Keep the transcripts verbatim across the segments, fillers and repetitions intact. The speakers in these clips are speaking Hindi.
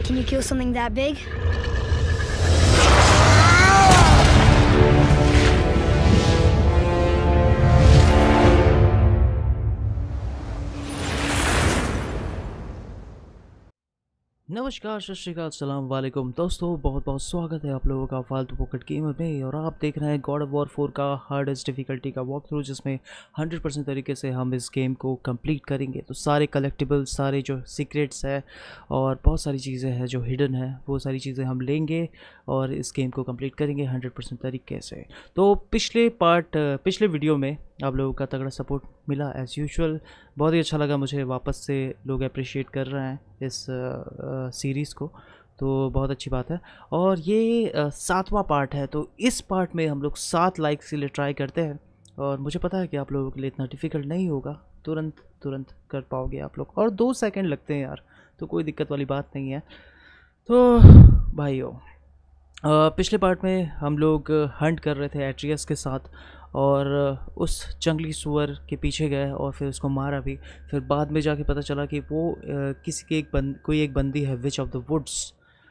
Can you kill something that big? नमस्कार, सत श्री अकाल, अस्सलाम वालेकुम दोस्तों, बहुत बहुत स्वागत है आप लोगों का फालतू पॉकेट गेमर में। और आप देख रहे हैं गॉड ऑफ वॉर फोर का हार्डेस्ट डिफ़िकल्टी का वॉक थ्रू, जिसमें हंड्रेड परसेंट तरीके से हम इस गेम को कंप्लीट करेंगे। तो सारे कलेक्टिबल्स, सारे जो सीक्रेट्स है और बहुत सारी चीज़ें हैं जो हिडन है, वो सारी चीज़ें हम लेंगे और इस गेम को कंप्लीट करेंगे हंड्रेड परसेंट तरीके से। तो पिछले पार्ट पिछले वीडियो में आप लोगों का तगड़ा सपोर्ट मिला एज़ यूजुअल। बहुत ही अच्छा लगा मुझे, वापस से लोग अप्रिशिएट कर रहे हैं इस सीरीज़ को, तो बहुत अच्छी बात है। और ये uh, सातवां पार्ट है, तो इस पार्ट में हम लोग सात लाइक्स के लिए ट्राई करते हैं। और मुझे पता है कि आप लोगों के लिए इतना डिफ़िकल्ट नहीं होगा, तुरंत तुरंत कर पाओगे आप लोग, और दो सेकंड लगते हैं यार, तो कोई दिक्कत वाली बात नहीं है। तो भाइयों, Uh, पिछले पार्ट में हम लोग हंट कर रहे थे एट्रियस के साथ, और उस जंगली सुअर के पीछे गए और फिर उसको मारा भी। फिर बाद में जाके पता चला कि वो uh, किसी के एक बंद कोई एक बंदी है, विच ऑफ द वुड्स,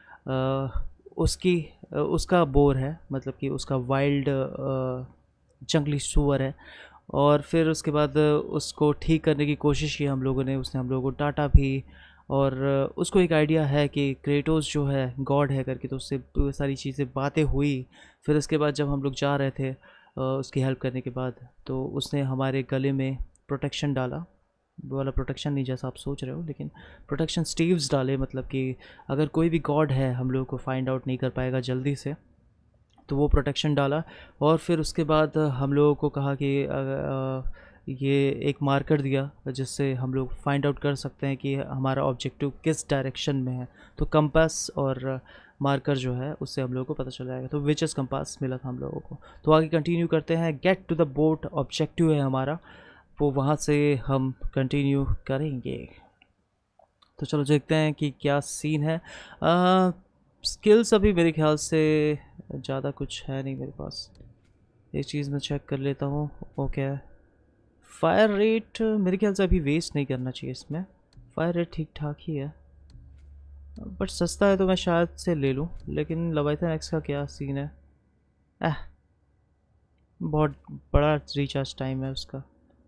उसकी uh, उसका बोर है, मतलब कि उसका वाइल्ड uh, जंगली सुअर है। और फिर उसके बाद उसको ठीक करने की कोशिश की हम लोगों ने, उसने हम लोगों को डांटा भी। और उसको एक आइडिया है कि क्रेटोस जो है गॉड है करके, तो उससे सारी चीज़ें बातें हुई। फिर उसके बाद जब हम लोग जा रहे थे उसकी हेल्प करने के बाद, तो उसने हमारे गले में प्रोटेक्शन डाला। वो वाला प्रोटेक्शन नहीं जैसा आप सोच रहे हो, लेकिन प्रोटेक्शन स्टीव्स डाले, मतलब कि अगर कोई भी गॉड है हम लोग को फाइंड आउट नहीं कर पाएगा जल्दी से, तो वो प्रोटेक्शन डाला। और फिर उसके बाद हम लोगों को कहा कि आ, ये एक मार्कर दिया जिससे हम लोग फाइंड आउट कर सकते हैं कि हमारा ऑब्जेक्टिव किस डायरेक्शन में है। तो कंपास और मार्कर जो है उससे हम लोगों को पता चल जाएगा। तो विचेस कंपास मिला था हम लोगों को। तो आगे कंटिन्यू करते हैं। Get to the boat objective है हमारा, वो वहाँ से हम कंटिन्यू करेंगे। तो चलो देखते हैं कि क्या सीन है। स्किल्स अभी मेरे ख्याल से ज़्यादा कुछ है नहीं मेरे पास। एक चीज़ मैं चेक कर लेता हूँ। ओके, फायर रेट मेरे ख्याल से अभी वेस्ट नहीं करना चाहिए इसमें। फायर रेट ठीक ठाक ही है, बट सस्ता है तो मैं शायद से ले लूँ। लेकिन लेविथन एक्स का क्या सीन है? एह, बहुत बड़ा रिचार्ज टाइम है उसका।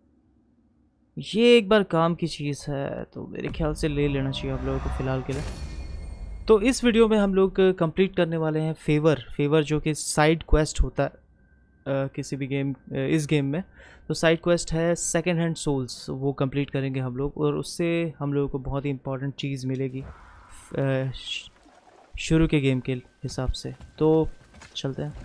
ये एक बार काम की चीज़ है, तो मेरे ख्याल से ले लेना चाहिए आप लोगों को फ़िलहाल के लिए। तो इस वीडियो में हम लोग कंप्लीट करने वाले हैं फेवर फेवर जो कि साइड क्वेस्ट होता है Uh, किसी भी गेम uh, इस गेम में। तो साइड क्वेस्ट है सेकेंड हैंड सोल्स, वो कंप्लीट करेंगे हम लोग, और उससे हम लोगों को बहुत ही इंपॉर्टेंट चीज़ मिलेगी uh, शुरू के गेम के हिसाब से। तो चलते हैं।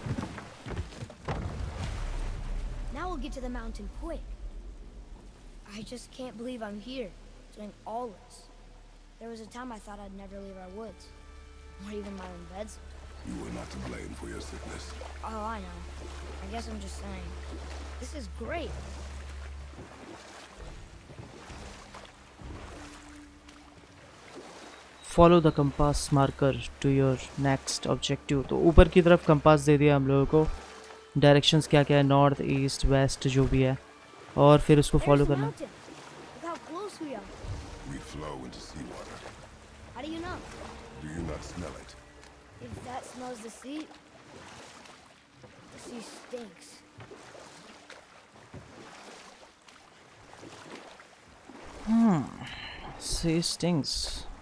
Now we'll get to the mountain quick. I just can't believe I'm here doing all this. There was a time I thought I'd never leave our woods, or even my own beds. You were not to blame for your sickness. Oh, I know. I guess I'm just saying. This is great. Follow the compass marker to your next objective. तो ऊपर की तरफ कंपास दे दिया हम लोगों को, डायरेक्शंस क्या क्या है, नॉर्थ ईस्ट वेस्ट जो भी है, और फिर उसको फॉलो करना। We flow into seawater. How do you know? Do you not smell it? If that smells the sea, the sea stinks. Hmm, sea stinks.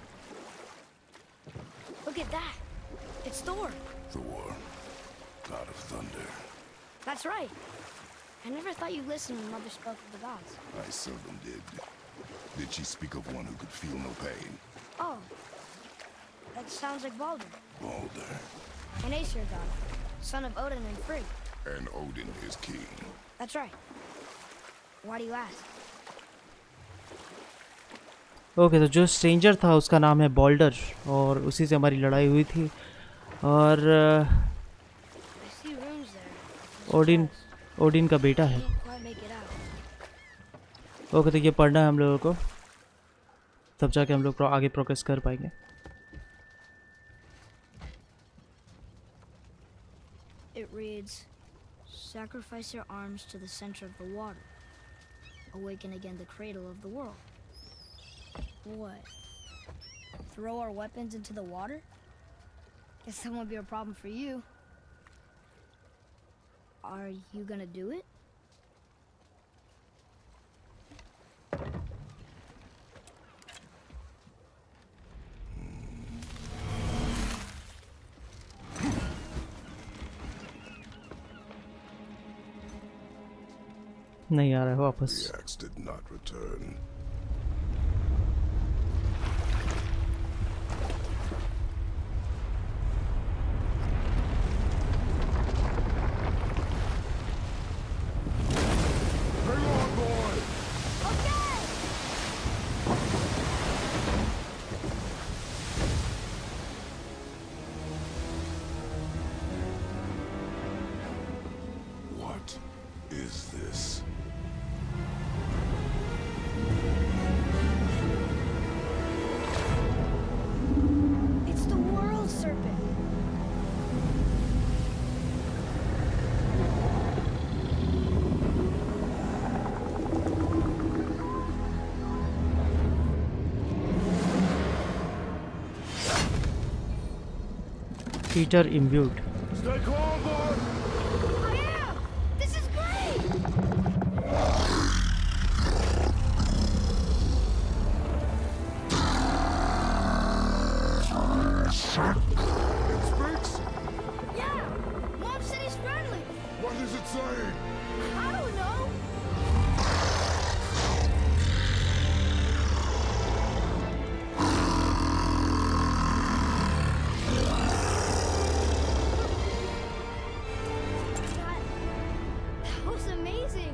Look at that. It's Thor. Thor, god of thunder. That's right. I never thought you listened when Mother spoke of the gods. I seldom did. Did she speak of one who could feel no pain? Oh, that sounds like Baldur. Baldur. An Aesir god, son of Odin and Frigg. And Odin is king. That's right. Why do you ask? Okay okay, तो जो स्ट्रेंजर था उसका नाम है बॉल्डर, और उसी से हमारी लड़ाई हुई थी। और ओडिन ओडिन का बेटा है। ओके okay, तो ये पढ़ना है हम लोगों को, तब जाके हम लोग आगे प्रोग्रेस कर पाएंगे। It reads, sacrifice your arms to the center of the water. Awaken again the cradle of the world. What? throw our weapons into the water? Guess that won't be a problem for you. Are you gonna do it? नहीं आ रहा है वापस। The axe did not return. Hang on, boy. Okay! What is this? It's the world serpent. Peter imbued. Stay calm, boy. I am! This is great! It speaks? Yeah! Mom said he's friendly! What is it saying? I don't know! That, that was amazing!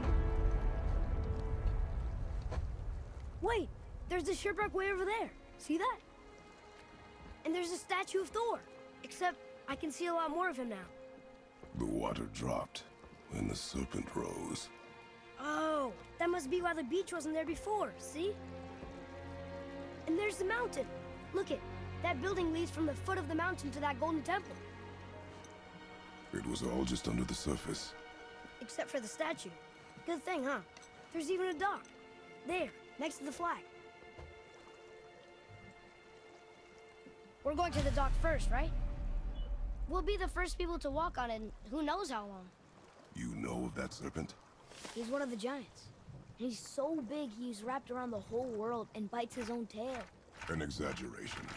Wait! There's a shipwreck way over there! See that? And there's a statue of Thor! Except I can see a lot more of him now. The water dropped and the serpent rose. Oh, that must be why the beach wasn't there before, see? And there's the mountain. Look it, that building leads from the foot of the mountain to that golden temple. It was all just under the surface. Except for the statue. Good thing, huh? There's even a dock. There, next to the flag. We're going to the dock first, right? We'll be the first people to walk on it in who knows how long. You know of that serpent? He's one of the giants. He's so big he's wrapped around the whole world and bites his own tail. An exaggeration.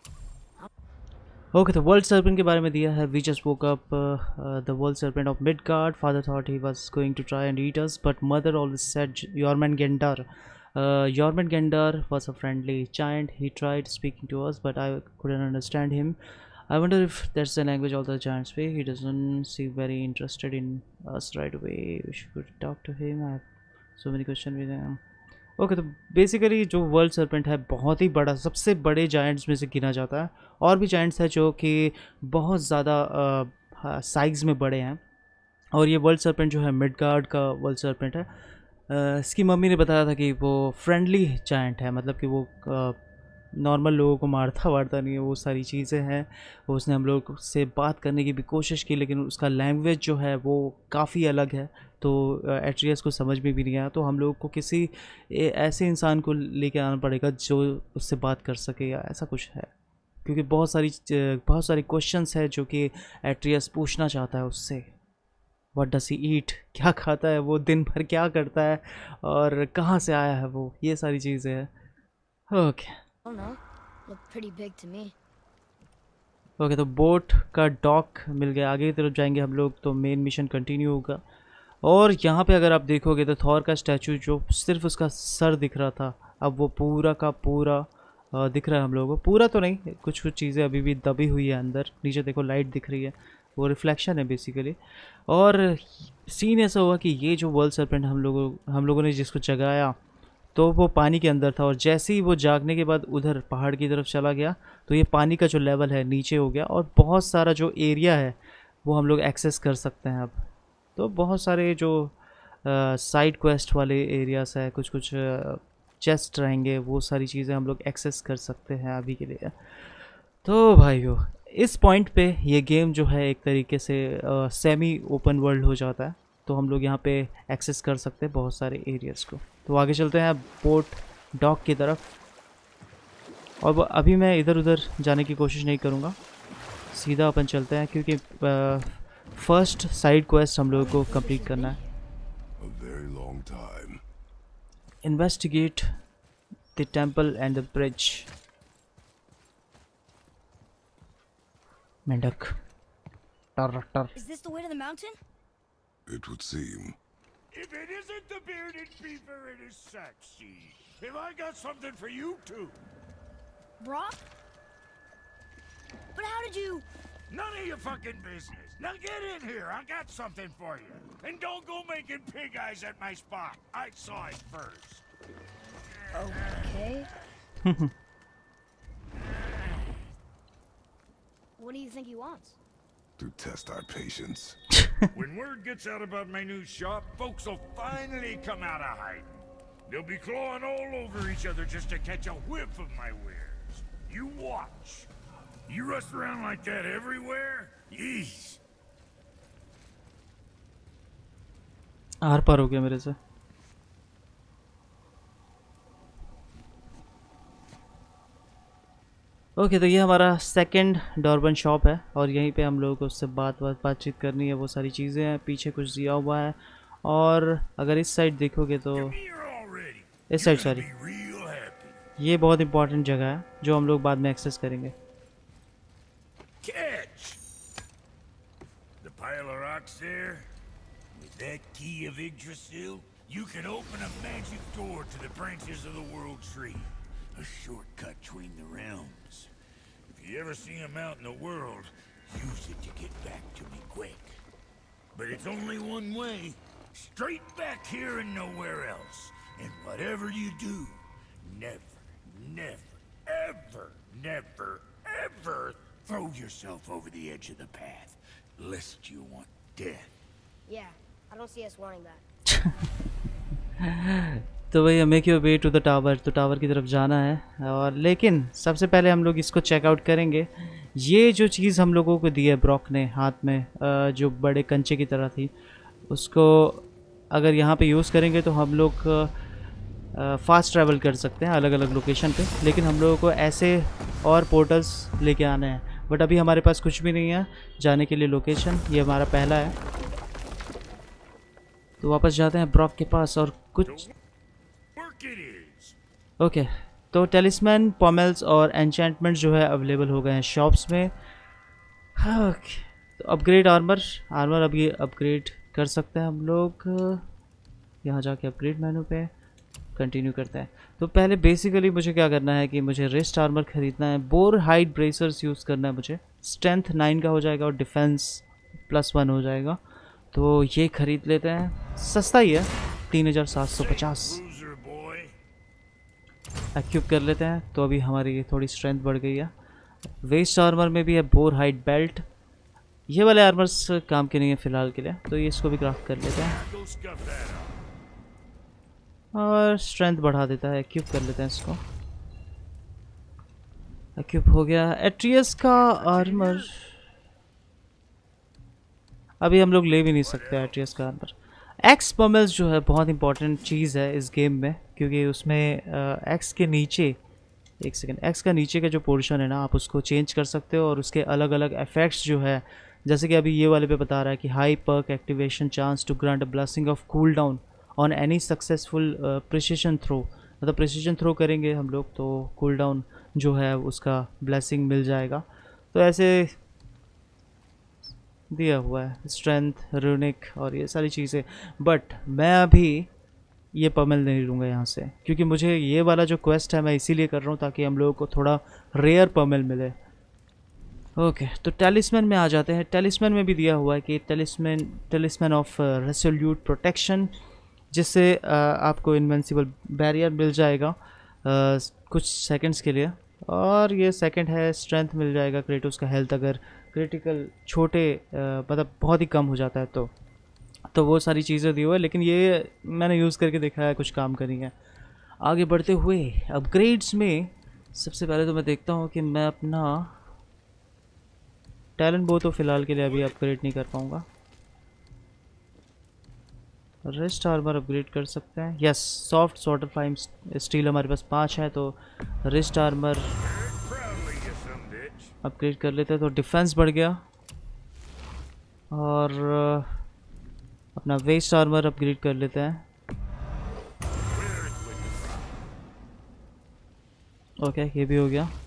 Okay, the world serpent के बारे में दिया है. We just woke up uh, uh, the world serpent of Midgard. Father thought he was going to try and eat us, but mother always said Jormungandr. Uh, Jormungandr was a friendly giant. He tried speaking to us, but I couldn't understand him. I wonder if that's the language all the giants speak. He doesn't seem very interested in us right away. We should talk to him. I have so many questions with him. Okay okay, तो बेसिकली जो वर्ल्ड सर्पेंट है बहुत ही बड़ा, सबसे बड़े जायंट्स में से गिना जाता है. और भी जायंट्स हैं जो कि बहुत ज़्यादा साइज़ में बड़े हैं, और ये वर्ल्ड सर्पेंट जो है मिडगार्ड का वर्ल्ड सर्पेंट है. uh, इसकी मम्मी ने बताया था कि वो फ्रेंडली जायंट है, मतलब कि वो uh, नॉर्मल लोगों को मारता वारता नहीं है, वो सारी चीज़ें हैं. वो उसने हम लोग से बात करने की भी कोशिश की, लेकिन उसका लैंग्वेज जो है वो काफ़ी अलग है, तो एट्रियस को समझ में भी नहीं आया. तो हम लोग को किसी ऐसे इंसान को लेके आना पड़ेगा जो उससे बात कर सके या ऐसा कुछ है, क्योंकि बहुत सारी बहुत सारे क्वेश्चंस है जो कि एट्रियस पूछना चाहता है उससे. व्हाट डज ही ईट, क्या खाता है वो, दिन भर क्या करता है, और कहाँ से आया है वो, ये सारी चीज़ें हैं. Okay I don't know. Looked pretty big to me. Okay okay, तो बोट का डॉक मिल गया. आगे की तरफ जाएंगे हम लोग तो मेन मिशन कंटिन्यू होगा. और यहाँ पे अगर आप देखोगे तो थॉर का स्टैचू जो सिर्फ उसका सर दिख रहा था, अब वो पूरा का पूरा दिख रहा है हम लोगों को. पूरा तो नहीं, कुछ कुछ चीज़ें अभी भी दबी हुई है अंदर. नीचे देखो लाइट दिख रही है, वो रिफ्लेक्शन है बेसिकली. और सीन ऐसा हुआ कि ये जो वर्ल्ड सर्पेंट हम लोगों हम लोगों ने जिसको जगाया तो वो पानी के अंदर था, और जैसे ही वो जागने के बाद उधर पहाड़ की तरफ चला गया तो ये पानी का जो लेवल है नीचे हो गया, और बहुत सारा जो एरिया है वो हम लोग एक्सेस कर सकते हैं अब. तो बहुत सारे जो साइड क्वेस्ट वाले एरियाज है, कुछ कुछ चेस्ट रहेंगे, वो सारी चीज़ें हम लोग एक्सेस कर सकते हैं अभी के लिए. तो भाइयों इस पॉइंट पे ये गेम जो है एक तरीके से सेमी ओपन वर्ल्ड हो जाता है, तो हम लोग यहाँ पे एक्सेस कर सकते हैं बहुत सारे एरियाज़ को. तो आगे चलते हैं बोट डॉक की तरफ. और वो अभी मैं इधर उधर जाने की कोशिश नहीं करूँगा, सीधा अपन चलते हैं क्योंकि फर्स्ट साइड क्वेस्ट हम लोगों को कंप्लीट करना है। A very long time. Investigate the temple and the bridge. मेंढक टर टर। Is this the way to the mountain? It would seem. If it isn't the bearded beaver, it is sexy. Have I got something for you too? Brock? But how did you... None of your fucking business. Now get in here. I got something for you. And don't go making pig eyes at my spot. I saw it first. Okay. What do you think he wants? To test our patience. When word gets out about my new shop, folks will finally come out of hiding. They'll be clawing all over each other just to catch a whiff of my wares. You watch. You rush around like that everywhere? Yeesh. आर पार हो गया मेरे से। ओके okay, तो ये हमारा सेकंड डॉर्बन शॉप है और यहीं पे हम लोगों को उससे बात बात बातचीत करनी है, वो सारी चीज़ें हैं। पीछे कुछ दिया हुआ है और अगर इस साइड देखोगे तो इस साइड सॉरी ये बहुत इंपॉर्टेंट जगह है जो हम लोग बाद में एक्सेस करेंगे। Catch! The pile of rocks there? With that key of Yggdrasil, you can open a magic door to the branches of the World Tree. A shortcut between the realms. If you ever see him out in the world, use it to get back to me quick. But it's only one way. Straight back here and nowhere else. And whatever you do, never, never, ever, never, ever throw yourself over the edge of the path, lest you want death. Yeah, I don't see us wanting that. तो भैया make your way to the tower, तो टावर की तरफ जाना है। और लेकिन सबसे पहले हम लोग इसको चेकआउट करेंगे। ये जो चीज़ हम लोगों को दी है ब्रॉक ने हाथ में, जो बड़े कंचे की तरह थी, उसको अगर यहाँ पे यूज़ करेंगे तो हम लोग फास्ट ट्रैवल कर सकते हैं अलग अलग लोकेशन पे। लेकिन हम लोगों को ऐसे और पोर्टल्स लेके आने हैं, बट अभी हमारे पास कुछ भी नहीं है जाने के लिए लोकेशन। ये हमारा पहला है, तो वापस जाते हैं ब्रॉक के पास और कुछ ओके okay, तो टेलिस्मैन, पॉमेल्स और एन्चेंटमेंट जो है अवेलेबल हो गए हैं शॉप्स में। हाँ okay, तो अपग्रेड आर्मर आर्मर अब ये अपग्रेड कर सकते हैं हम लोग। यहाँ जाके अपग्रेड मेनू पे कंटिन्यू करते हैं। तो पहले बेसिकली मुझे क्या करना है कि मुझे रेस्ट आर्मर ख़रीदना है, बोर हाइट ब्रेसर्स यूज़ करना है मुझे। स्ट्रेंथ नाइन का हो जाएगा और डिफेंस प्लस वन हो जाएगा, तो ये ख़रीद लेते हैं। सस्ता ही है, तीन हज़ार सात सौ पचास एक्यूब कर लेते हैं। तो अभी हमारी थोड़ी स्ट्रेंथ बढ़ गई है। वेस्ट आर्मर में भी है बोर हाइट बेल्ट। ये वाले आर्मर्स काम के नहीं है फ़िलहाल के लिए, तो ये इसको भी क्राफ्ट कर लेते हैं और स्ट्रेंथ बढ़ा देता है। एक्यूब कर लेते हैं इसको। एक्यूब हो गया। एट्रियस का आर्मर अभी हम लोग ले भी नहीं सकते। एट्रियस का आर्मर, एक्स पमेल्स जो है बहुत इंपॉर्टेंट चीज़ है इस गेम में, क्योंकि उसमें एक्स के नीचे एक सेकेंड एक्स का नीचे का जो पोर्शन है ना, आप उसको चेंज कर सकते हो और उसके अलग अलग इफेक्ट्स जो है, जैसे कि अभी ये वाले पे बता रहा है कि high perk activation chance to grant a blessing of cool down on any successful precision throw. मतलब प्रिसिशन थ्रो करेंगे हम लोग तो कूल डाउन जो है उसका ब्लेसिंग मिल जाएगा। तो ऐसे दिया हुआ है स्ट्रेंथ, रूनिक और ये सारी चीज़ें। बट मैं अभी ये पमेल नहीं लूँगा यहाँ से, क्योंकि मुझे ये वाला जो क्वेस्ट है मैं इसीलिए कर रहा हूँ ताकि हम लोगों को थोड़ा रेयर पमेल मिले। ओके okay, तो टेलिस्मैन में आ जाते हैं। टेलिस्मैन में भी दिया हुआ है कि talisman talisman of resolute protection, जिससे आपको इनविंसिबल बैरियर मिल जाएगा आ, कुछ सेकंड्स के लिए। और ये सेकंड है स्ट्रेंथ मिल जाएगा क्रेटोस का हेल्थ अगर क्रिटिकल छोटे मतलब बहुत ही कम हो जाता है तो तो वो सारी चीज़ें दी हुई है। लेकिन ये मैंने यूज़ करके देखा है, कुछ काम करी है। आगे बढ़ते हुए अपग्रेड्स में सबसे पहले तो मैं देखता हूँ कि मैं अपना टैलेंट बो तो फ़िलहाल के लिए अभी अपग्रेड नहीं कर पाऊँगा। रेस्ट आर्मर अपग्रेड कर सकते हैं। Yes, Svartalfheim steel हमारे पास पाँच है, तो रेस्ट आर्मर अपग्रेड कर लेते हैं तो डिफेंस बढ़ गया। और अपना वेस्ट आर्मर अपग्रेड कर लेते हैं। ओके ये भी हो गया।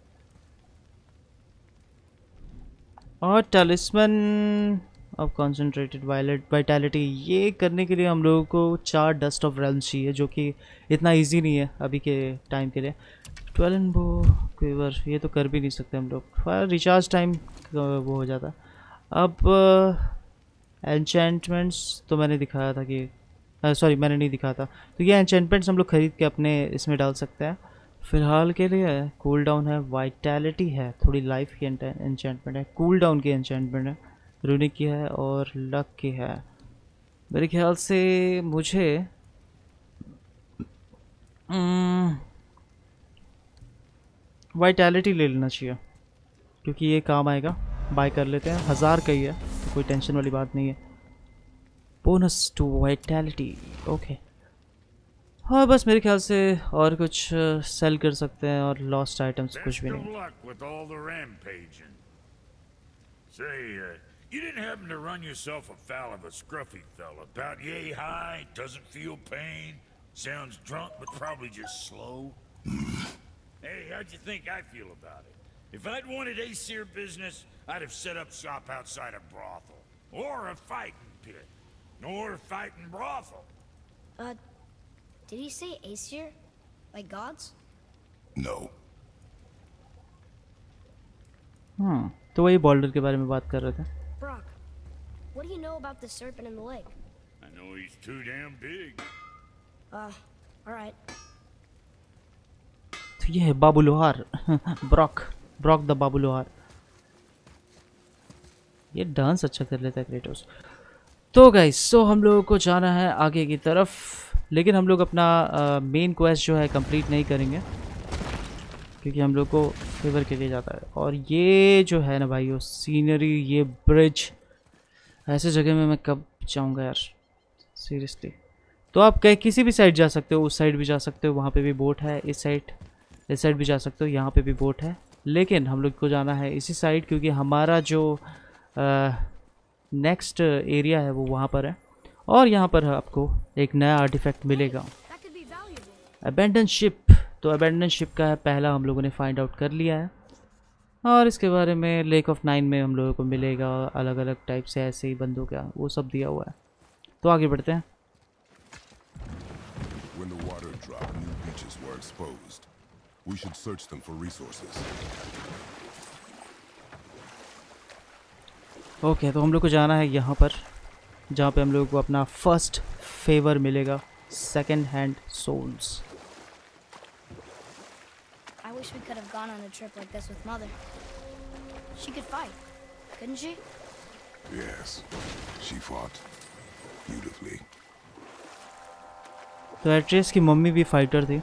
और talisman of concentrated violet vitality, ये करने के लिए हम लोगों को चार डस्ट ऑफ रेल्म्स चाहिए, जो कि इतना इजी नहीं है अभी के टाइम के लिए। ट्वेल्व बो क्विवर ये तो कर भी नहीं सकते हम लोग, रिचार्ज टाइम वो हो जाता। अब एन्चेंटमेंट्स तो मैंने दिखाया था कि सॉरी मैंने नहीं दिखाया था, तो ये एन्चेंटमेंट्स हम लोग खरीद के अपने इसमें डाल सकते हैं। फ़िलहाल के लिए कूल डाउन है, वाइटैलिटी है, थोड़ी लाइफ की एन्चेंटमेंट है, कूल डाउन की एन्चेंटमेंट है, रूनिक की है और लक की है। मेरे ख्याल से मुझे वाइटैलिटी ले लेना चाहिए क्योंकि ये काम आएगा। बाय कर लेते हैं, हज़ार का ही है तो कोई टेंशन वाली बात नहीं है। Bonus to vitality, okay. हाँ बस मेरे ख्याल से और कुछ सेल कर सकते हैं और लॉस्ट आइटम्स कुछ भी नहीं। Say, uh, you didn't happen to run yourself afoul of a scruffy fella, about yay high, doesn't feel pain, sounds drunk but probably just slow? Hey, how'd you think I feel about it? If I'd wanted Aesir business, I'd have set up shop outside a brothel. Or a fighting pit. Or a fighting brothel. Uh, did he say Aesir? Like gods? No. Hmm. तो वही बॉल्डर के बारे में बात कर रहे थे। Brock, what do you know about the serpent in the lake? I know he's too damn big. Uh, all right. तो ये है बाबू लोहार ब्रॉक ब्रॉक द बाबू लोहार। ये डांस अच्छा कर लेता है क्रेटोस। तो गाइस सो हम लोगों को जाना है आगे की तरफ, लेकिन हम लोग अपना मेन क्वेस्ट जो है कंप्लीट नहीं करेंगे क्योंकि हम लोग को फेवर के लिए जाता है। और ये जो है ना भाई वो सीनरी, ये ब्रिज, ऐसे जगह में मैं कब जाऊंगा यार सीरियसली। तो आप कहीं किसी भी साइड जा सकते हो, उस साइड भी जा सकते हो, वहाँ पे भी बोट है, इस साइड इस साइड भी जा सकते हो, यहाँ पे भी बोट है, लेकिन हम लोग को जाना है इसी साइड क्योंकि हमारा जो नेक्स्ट एरिया है वो वहाँ पर है। और यहाँ पर आपको एक नया आर्टिफैक्ट मिलेगा, अबैंडन शिप। तो अबैंडन शिप का पहला हम लोगों ने फाइंड आउट कर लिया है और इसके बारे में लेक ऑफ नाइन में हम लोगों को मिलेगा अलग अलग टाइप से ऐसे ही बंदों का वो सब दिया हुआ है। तो आगे बढ़ते हैं। When the water dropped, new beaches were exposed. We should search them for resources. Okay okay, तो हम लोग को जाना है यहाँ पर जहाँ पे हम लोग को अपना फर्स्ट फेवर मिलेगा, second hand souls. I wish we could have gone on a trip like this with Mother. She could fight, couldn't she? Yes, she fought beautifully. तो एट्रियस की मम्मी भी फाइटर थी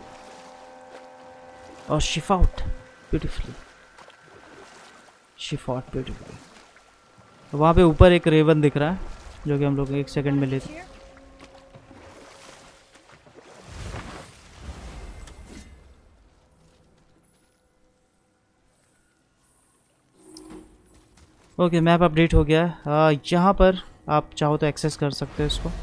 और she fought beautifully. She fought beautifully. वहाँ पे ऊपर एक रेवन दिख रहा है जो कि हम लोग एक सेकंड में लेते। ओके मैप अपडेट हो गया है। यहाँ पर आप चाहो तो एक्सेस कर सकते हो इसको।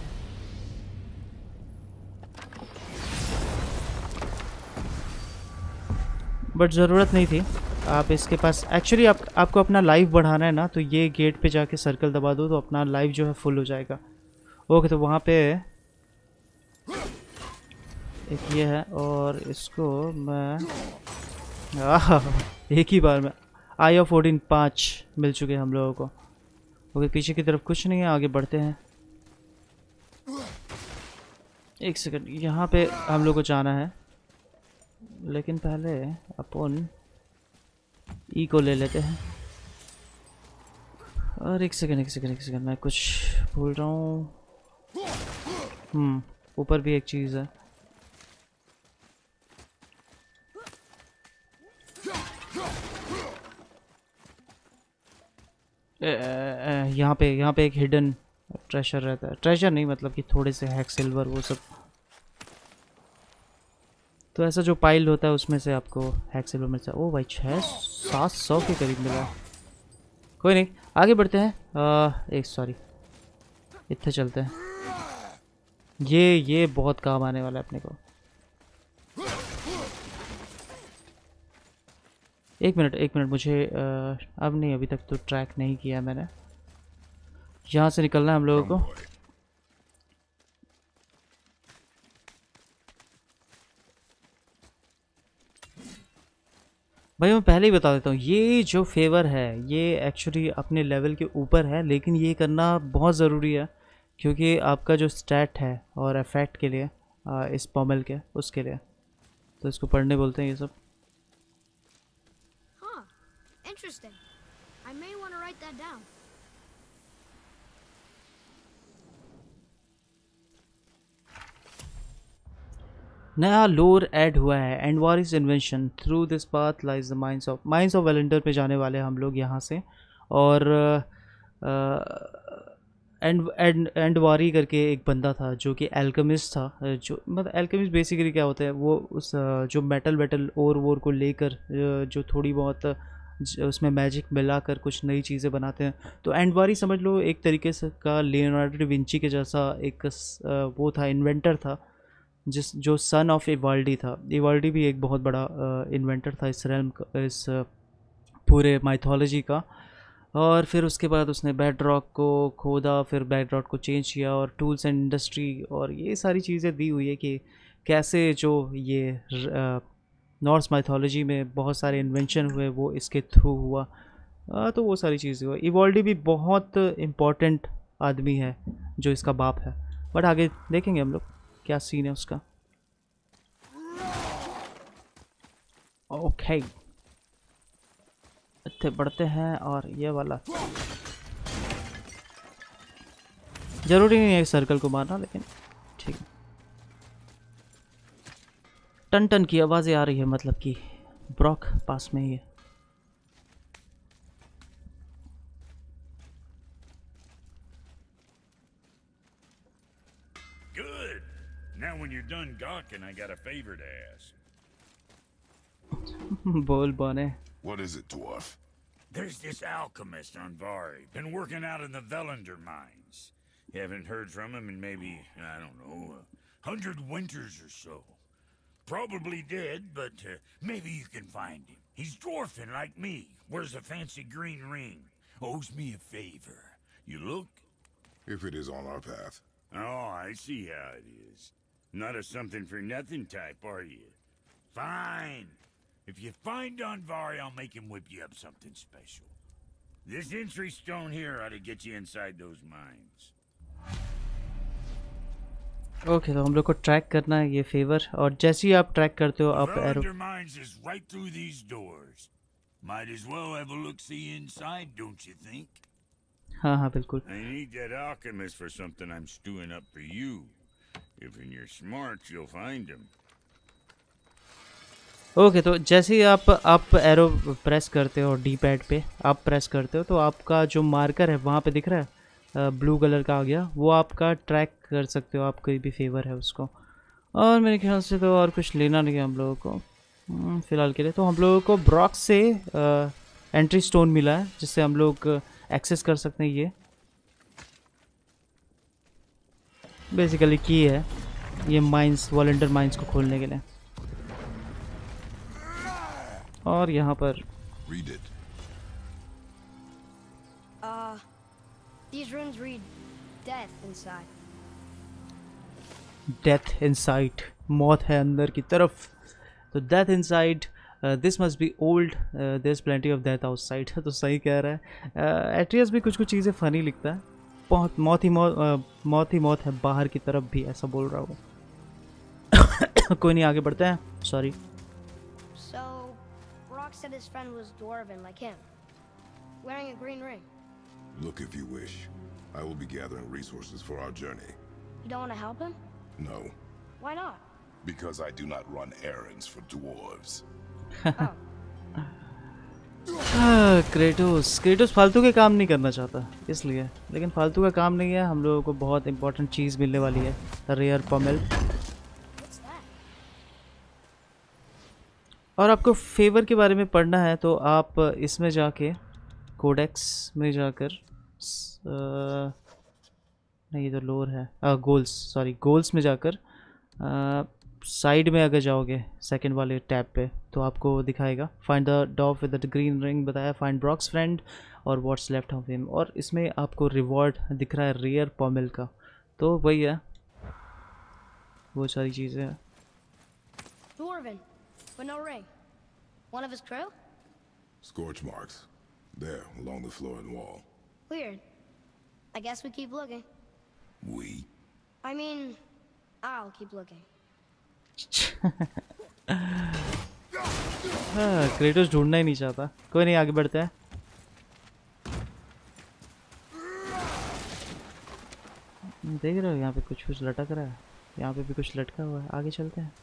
बट ज़रूरत नहीं थी, आप इसके पास एक्चुअली आप आपको अपना लाइफ बढ़ाना है ना, तो ये गेट पे जाके सर्कल दबा दो तो अपना लाइफ जो है फुल हो जाएगा। ओके तो वहाँ पे एक ये है और इसको मैं आह एक ही बार में आई ऑफ ओडिन पाँच मिल चुके हैं हम लोगों को। ओके पीछे की तरफ कुछ नहीं है, आगे बढ़ते हैं। एक सेकंड, यहाँ पे हम लोग को जाना है लेकिन पहले अपन ई को ले लेते हैं। और एक सेकंड एक सेकंड एक सेकंड मैं कुछ भूल रहा हूँ। हम्म ऊपर भी एक चीज़ है। यहाँ पे यहाँ पे एक हिडन ट्रेजर रहता है, ट्रेजर नहीं मतलब कि थोड़े से हैक सिल्वर वो सब। तो ऐसा जो पाइल होता है उसमें से आपको हैक सिल्वर मिलता है। ओ भाई छः सात सौ के करीब मिला। कोई नहीं, आगे बढ़ते हैं। आ, एक सॉरी इतने चलते हैं। ये ये बहुत काम आने वाला है अपने को। एक मिनट एक मिनट मुझे आ, अब नहीं, अभी तक तो ट्रैक नहीं किया मैंने। यहाँ से निकलना है हम लोगों को। भाई मैं पहले ही बता देता हूँ, ये जो फेवर है ये एक्चुअली अपने लेवल के ऊपर है, लेकिन ये करना बहुत ज़रूरी है क्योंकि आपका जो स्टैट है और इफेक्ट के लिए आ, इस पॉमेल के उसके लिए, तो इसको पढ़ने बोलते हैं ये सब। Huh. Interesting. I may want to write that down. नया लोर ऐड हुआ है, Andvari's invention. Through this path lies the mines of mines of Velender पे जाने वाले हम लोग यहाँ से। और एंड एंड एंडवारी करके एक बंदा था जो कि एल्केमिस्ट था। जो मतलब एल्केमिस्ट बेसिकली क्या होता है, वो उस जो मेटल वेटल और वोर को लेकर जो थोड़ी बहुत उसमें मैजिक मिलाकर कुछ नई चीज़ें बनाते हैं। तो एंडवारी समझ लो एक तरीके से का लियोनार्डो डा विंची के जैसा एक वो था, इन्वेंटर था, जिस जो सन ऑफ इवाल्डी था। इवाल्डी भी एक बहुत बड़ा इन्वेंटर था इस रेल्म का, इस पूरे माइथोलॉजी का। और फिर उसके बाद उसने बेड रॉक को खोदा, फिर बेड रॉक को चेंज किया और टूल्स एंड इंडस्ट्री और ये सारी चीज़ें दी हुई है कि कैसे जो ये नॉर्स माइथोलॉजी में बहुत सारे इन्वेंशन हुए वो इसके थ्रू हुआ। आ, तो वो सारी चीज़ें हुआ। इवाल्डी भी बहुत इम्पोर्टेंट आदमी है जो इसका बाप है, बट आगे देखेंगे हम लोग क्या सीन है उसका। ओके इतने बढ़ते हैं। और ये वाला जरूरी नहीं है सर्कल को मारना, लेकिन ठीक है। टन टन की आवाज़ें आ रही है, मतलब कि ब्रॉक पास में ही है। Good. Now when you're done gawking, I got a favor to ask. बोल बने। What is it, dwarf? There's this alchemist on Vari, been working out in the Velander mines. Haven't heard from him in maybe, I don't know, a hundred winters or so. Probably dead, but uh, maybe you can find him. He's dwarfing like me, wears a fancy green ring, owes me a favor. You look? If it is on our path. Oh, I see how it is. Not a something-for-nothing type, are you? Fine. If you find Anvari, I'll make him whip you up something special. This entry stone here ought to get you inside those mines. Okay okay, तो हम लोग को ट्रैक करना है ये फेवर, और जैसे ही आप ट्रैक करते हो आप arrow mines is right through these doors. Might as well have a look-see inside, don't you think? हाँ हाँ बिल्कुल। I need that alchemist for something I'm stewing up for you. If you're smart, you'll find him. Okay okay, तो जैसे ही आप आप एरो प्रेस करते हो, डी पैड पे आप प्रेस करते हो, तो आपका जो मार्कर है वहाँ पे दिख रहा है ब्लू कलर का आ गया, वो आपका ट्रैक कर सकते हो आप कोई भी फेवर है उसको। और मेरे ख्याल से तो और कुछ लेना नहीं है हम लोगों को फ़िलहाल के लिए। तो हम लोगों को ब्रॉक से आ, एंट्री स्टोन मिला है जिससे हम लोग एक्सेस कर सकते हैं। ये बेसिकली की है ये माइंस, वॉलंटियर माइंस को खोलने के लिए। और यहाँ पर Read it. Uh, these runes read death inside. Death inside, मौत है अंदर की तरफ। तो death inside, this must be old, there is plenty of death outside. तो सही कह रहा है। एट्रियस भी कुछ कुछ चीज़ें फ़नी लिखता है। बहुत मौत ही मौत, uh, मौत ही मौत है बाहर की तरफ भी, ऐसा बोल रहा हूँ। कोई नहीं, आगे बढ़ते हैं। Sorry. So, Brock said his friend was dwarven like him, wearing a green ring. Look if you wish. I will be gathering resources for our journey. You don't want to help him? No, Why not? because I do not run errands for dwarves. Oh. हाँ, क्रेटोस क्रेटोस फालतू के काम नहीं करना चाहता इसलिए, लेकिन फालतू का काम नहीं है, हम लोगों को बहुत इंपॉर्टेंट चीज़ मिलने वाली है, रेयर पॉमेल। और आपको फेवर के बारे में पढ़ना है तो आप इसमें जाके कोडेक्स में जाकर आ, नहीं, ये तो लोर है, गोल्स, सॉरी गोल्स में जाकर साइड में अगर जाओगे सेकंड वाले टैब पे तो आपको दिखाएगा find the dog with the green ring बताया, फाइंड ब्रॉक्स फ्रेंड और व्हाट्स लेफ्ट ऑफ हिम, और इसमें आपको रिवॉर्ड दिख रहा है रेयर पॉमेल का, तो वही है, वो सारी चीज़ें हैं। Dwarven, but no ring. One of his crew? Scorch marks. There, along the floor and wall. Weird. I guess we keep looking. We? I mean, I'll keep looking. हाँ, क्रेटोस ढूंढना ही नहीं चाहता, कोई नहीं, आगे बढ़ते हैं। देख रहे हो यहाँ पे कुछ कुछ लटक रहा है, यहाँ पे भी कुछ लटका हुआ है, आगे चलते हैं।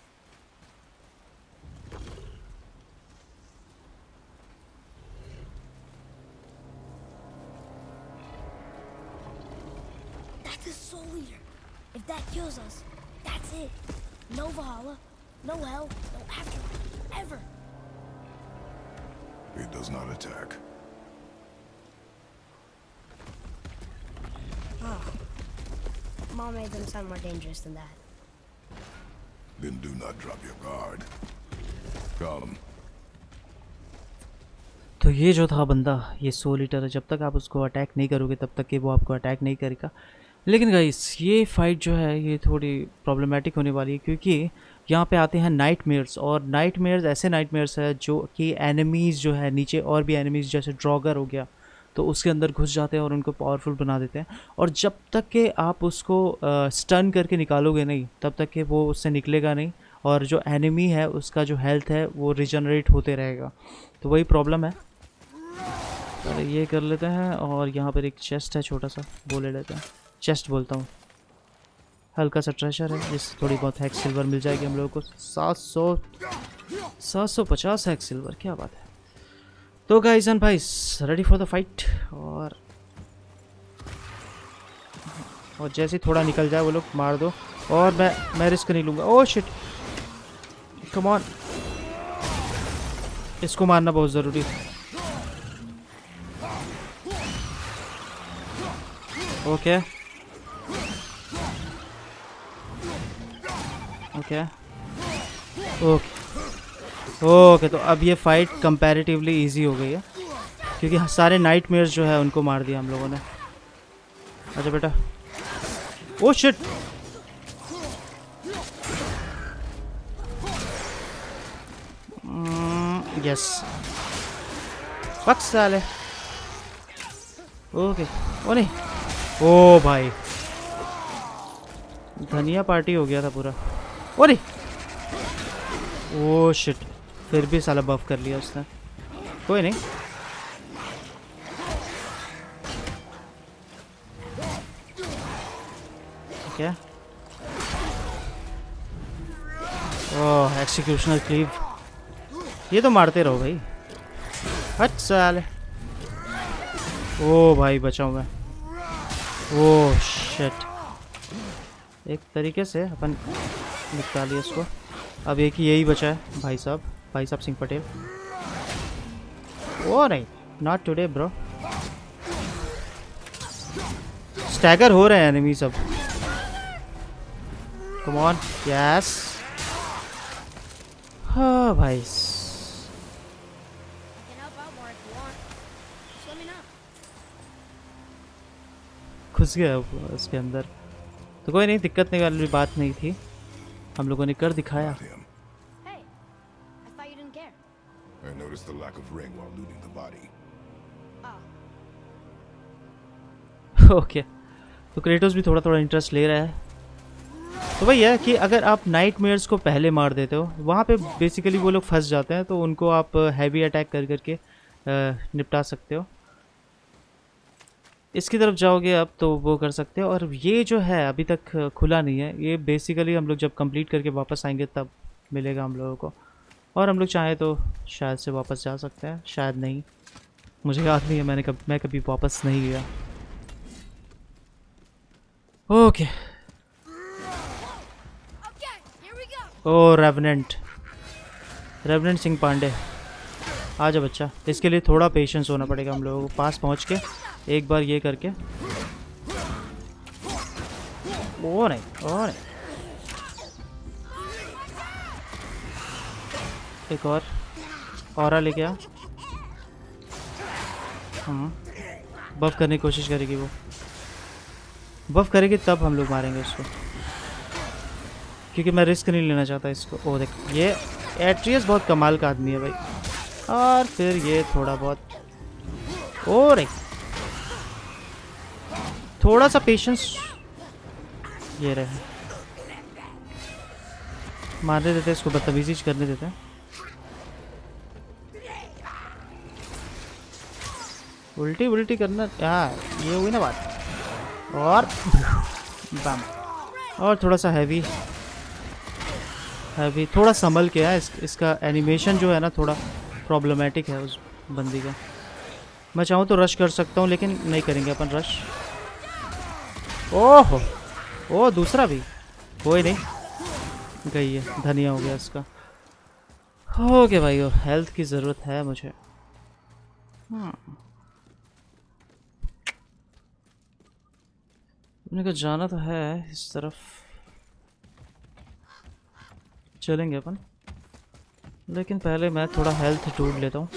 That's a soul eater. If that kills us, that's it. No Valhalla, no hell, no afterlife, ever. It does not attack. Oh. Mom made them sound more dangerous than that. Then do not drop your guard. Come. तो ये जो था बंदा, ये सोल ईटर है, जब तक आप उसको अटैक नहीं करोगे तब तक कि वो आपको अटैक नहीं करेगा। लेकिन गाइस ये फाइट जो है ये थोड़ी प्रॉब्लमेटिक होने वाली है, क्योंकि यहाँ पे आते हैं नाइटमेयर्स, और नाइटमेयर्स ऐसे नाइटमेयर्स है जो कि एनिमीज़ जो है नीचे और भी एनिमीज़ जैसे ड्रॉगर हो गया तो उसके अंदर घुस जाते हैं और उनको पावरफुल बना देते हैं, और जब तक कि आप उसको स्टन करके निकालोगे नहीं तब तक कि वो उससे निकलेगा नहीं, और जो एनिमी है उसका जो हेल्थ है वो रिजनरेट होते रहेगा, तो वही प्रॉब्लम है। अरे ये कर लेते हैं, और यहाँ पर एक चेस्ट है छोटा सा, वो ले लेते हैं, चेस्ट बोलता हूँ, हल्का सा ट्रेजर है जिससे थोड़ी बहुत हैक सिल्वर मिल जाएगी हम लोगों को, सात सौ सात सौ पचास हैक सिल्वर, क्या बात है। तो गाइस एंड भाइस रेडी फॉर द फाइट, और और जैसे ही थोड़ा निकल जाए वो लोग मार दो, और मैं मैं रिस्क नहीं लूँगा। ओह शिट, कम ऑन, इसको मारना बहुत ज़रूरी है। ओके ओके ओके ओके तो अब ये फाइट कंपैरेटिवली इजी हो गई है, क्योंकि सारे नाइटमेयर्स जो है उनको मार दिया हम लोगों ने। अच्छा बेटा, ओह शिट, यस, फक साले, ओके, ओ नहीं, ओ भाई धनिया पार्टी हो गया था पूरा, ओ नहीं, ओ शिट, फिर भी साला बफ कर लिया उसने, कोई नहीं। क्या, ओह एक्सिक्यूशनल क्लीव, ये तो मारते रहो भाई, हट साले, ओ भाई बचाऊं मैं, ओ शिट, एक तरीके से अपन निपटा लिया इसको, अब एक ही यही बचा है भाई साहब, भाई साहब सिंह पटेल। ओ नहीं, नॉट टुडे ब्रो, स्टैगर हो रहे हैं एनिमी सब, कम ऑन, यस, हाँ भाई, घुस गया उसके अंदर, तो कोई नहीं, दिक्कत नहीं वाली बात नहीं थी, हम लोगों ने कर दिखाया। I noticed the lack of ring while looting the body. Okay, तो क्रेटोस भी थोड़ा थोड़ा इंटरेस्ट ले रहा है, तो वही है कि अगर आप नाइटमेयर्स को पहले मार देते हो वहाँ पे बेसिकली वो लोग फंस जाते हैं, तो उनको आप हैवी अटैक कर करके निपटा सकते हो। इसकी तरफ जाओगे अब तो वो कर सकते हो, और ये जो है अभी तक खुला नहीं है, ये बेसिकली हम लोग जब कंप्लीट करके वापस आएंगे तब मिलेगा हम लोगों को। और हम लोग चाहें तो शायद से वापस जा सकते हैं, शायद नहीं, मुझे याद नहीं है, मैंने कब मैं कभी वापस नहीं गया। ओके ओ रेवेनेंट, रेवेनेंट सिंह पांडे, आ जा बच्चा। इसके लिए थोड़ा पेशेंस होना पड़ेगा हम लोगों को, पास पहुंच के एक बार ये करके। ओ नहीं, ओ नहीं, एक और ऑरा लेके आ। हाँ बफ करने की कोशिश करेगी वो, बफ करेगी तब हम लोग मारेंगे उसको, क्योंकि मैं रिस्क नहीं लेना चाहता इसको। ओ देख, ये एट्रियस बहुत कमाल का आदमी है भाई। और फिर ये थोड़ा बहुत, ओ रे थोड़ा सा पेशेंस, ये रहे, मारने देते इसको, बदतमीजी करने देते हैं। उल्टी उल्टी करना यार, ये हुई ना बात। और बम, और थोड़ा सा हैवी हैवी, थोड़ा संभल के है। इस, इसका एनिमेशन जो है ना थोड़ा प्रॉब्लमेटिक है उस बंदी का। मैं चाहूँ तो रश कर सकता हूँ, लेकिन नहीं करेंगे अपन रश। ओह ओ दूसरा भी, कोई नहीं, गई है, धनिया हो गया इसका। ओके भाई, हेल्थ की ज़रूरत है मुझे। हाँ अपने को जाना तो है इस तरफ, चलेंगे अपन, लेकिन पहले मैं थोड़ा हेल्थ ढूंढ लेता हूँ।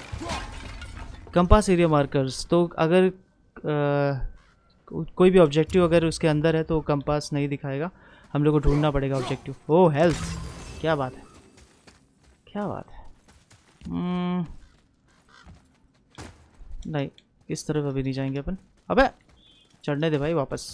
कंपास एरिया मार्कर्स, तो अगर आ, कोई भी ऑब्जेक्टिव अगर उसके अंदर है तो कंपास नहीं दिखाएगा, हम लोग को ढूंढना पड़ेगा ऑब्जेक्टिव। ओ हेल्थ, क्या बात है, क्या बात है। hmm, नहीं, इस तरफ अभी नहीं जाएंगे अपन। अबे चढ़ने दे भाई वापस।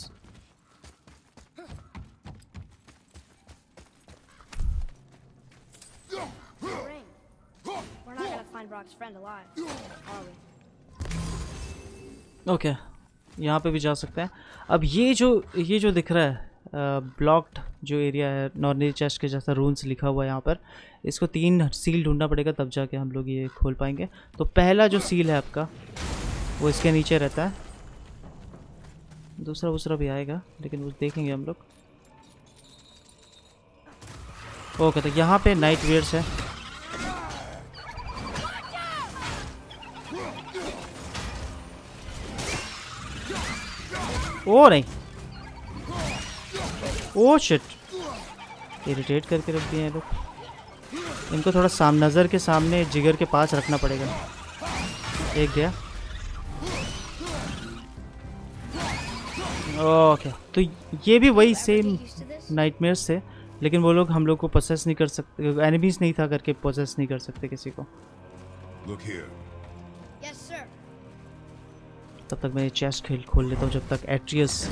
ओके okay, यहाँ पे भी जा सकते हैं। अब ये जो ये जो दिख रहा है ब्लॉक्ड जो एरिया है, नॉर्मली चेस्ट के जैसा रून्स लिखा हुआ है यहाँ पर, इसको तीन सील ढूंढना पड़ेगा तब जाके हम लोग ये खोल पाएंगे। तो पहला जो सील है आपका वो इसके नीचे रहता है, दूसरा दूसरा भी आएगा लेकिन वो देखेंगे हम लोग। ओके, तो यहाँ पे नाइट वेयर्स है। ओ नहीं, ओ शिट, इरिटेट करके रख दिए हैं लोग। इनको थोड़ा साम नज़र के सामने जिगर के पास रखना पड़ेगा। एक गया। ओके, तो ये भी वही सेम नाइटमेयर्स थे, लेकिन वो लोग हम लोग को पोसेस नहीं कर सकते, एनिमीज नहीं था करके पोसेस नहीं कर सकते किसी को। Look here. Yes, sir. तब तक मैं चेस्ट खेल खोल लेता हूँ जब तक एट्रियस।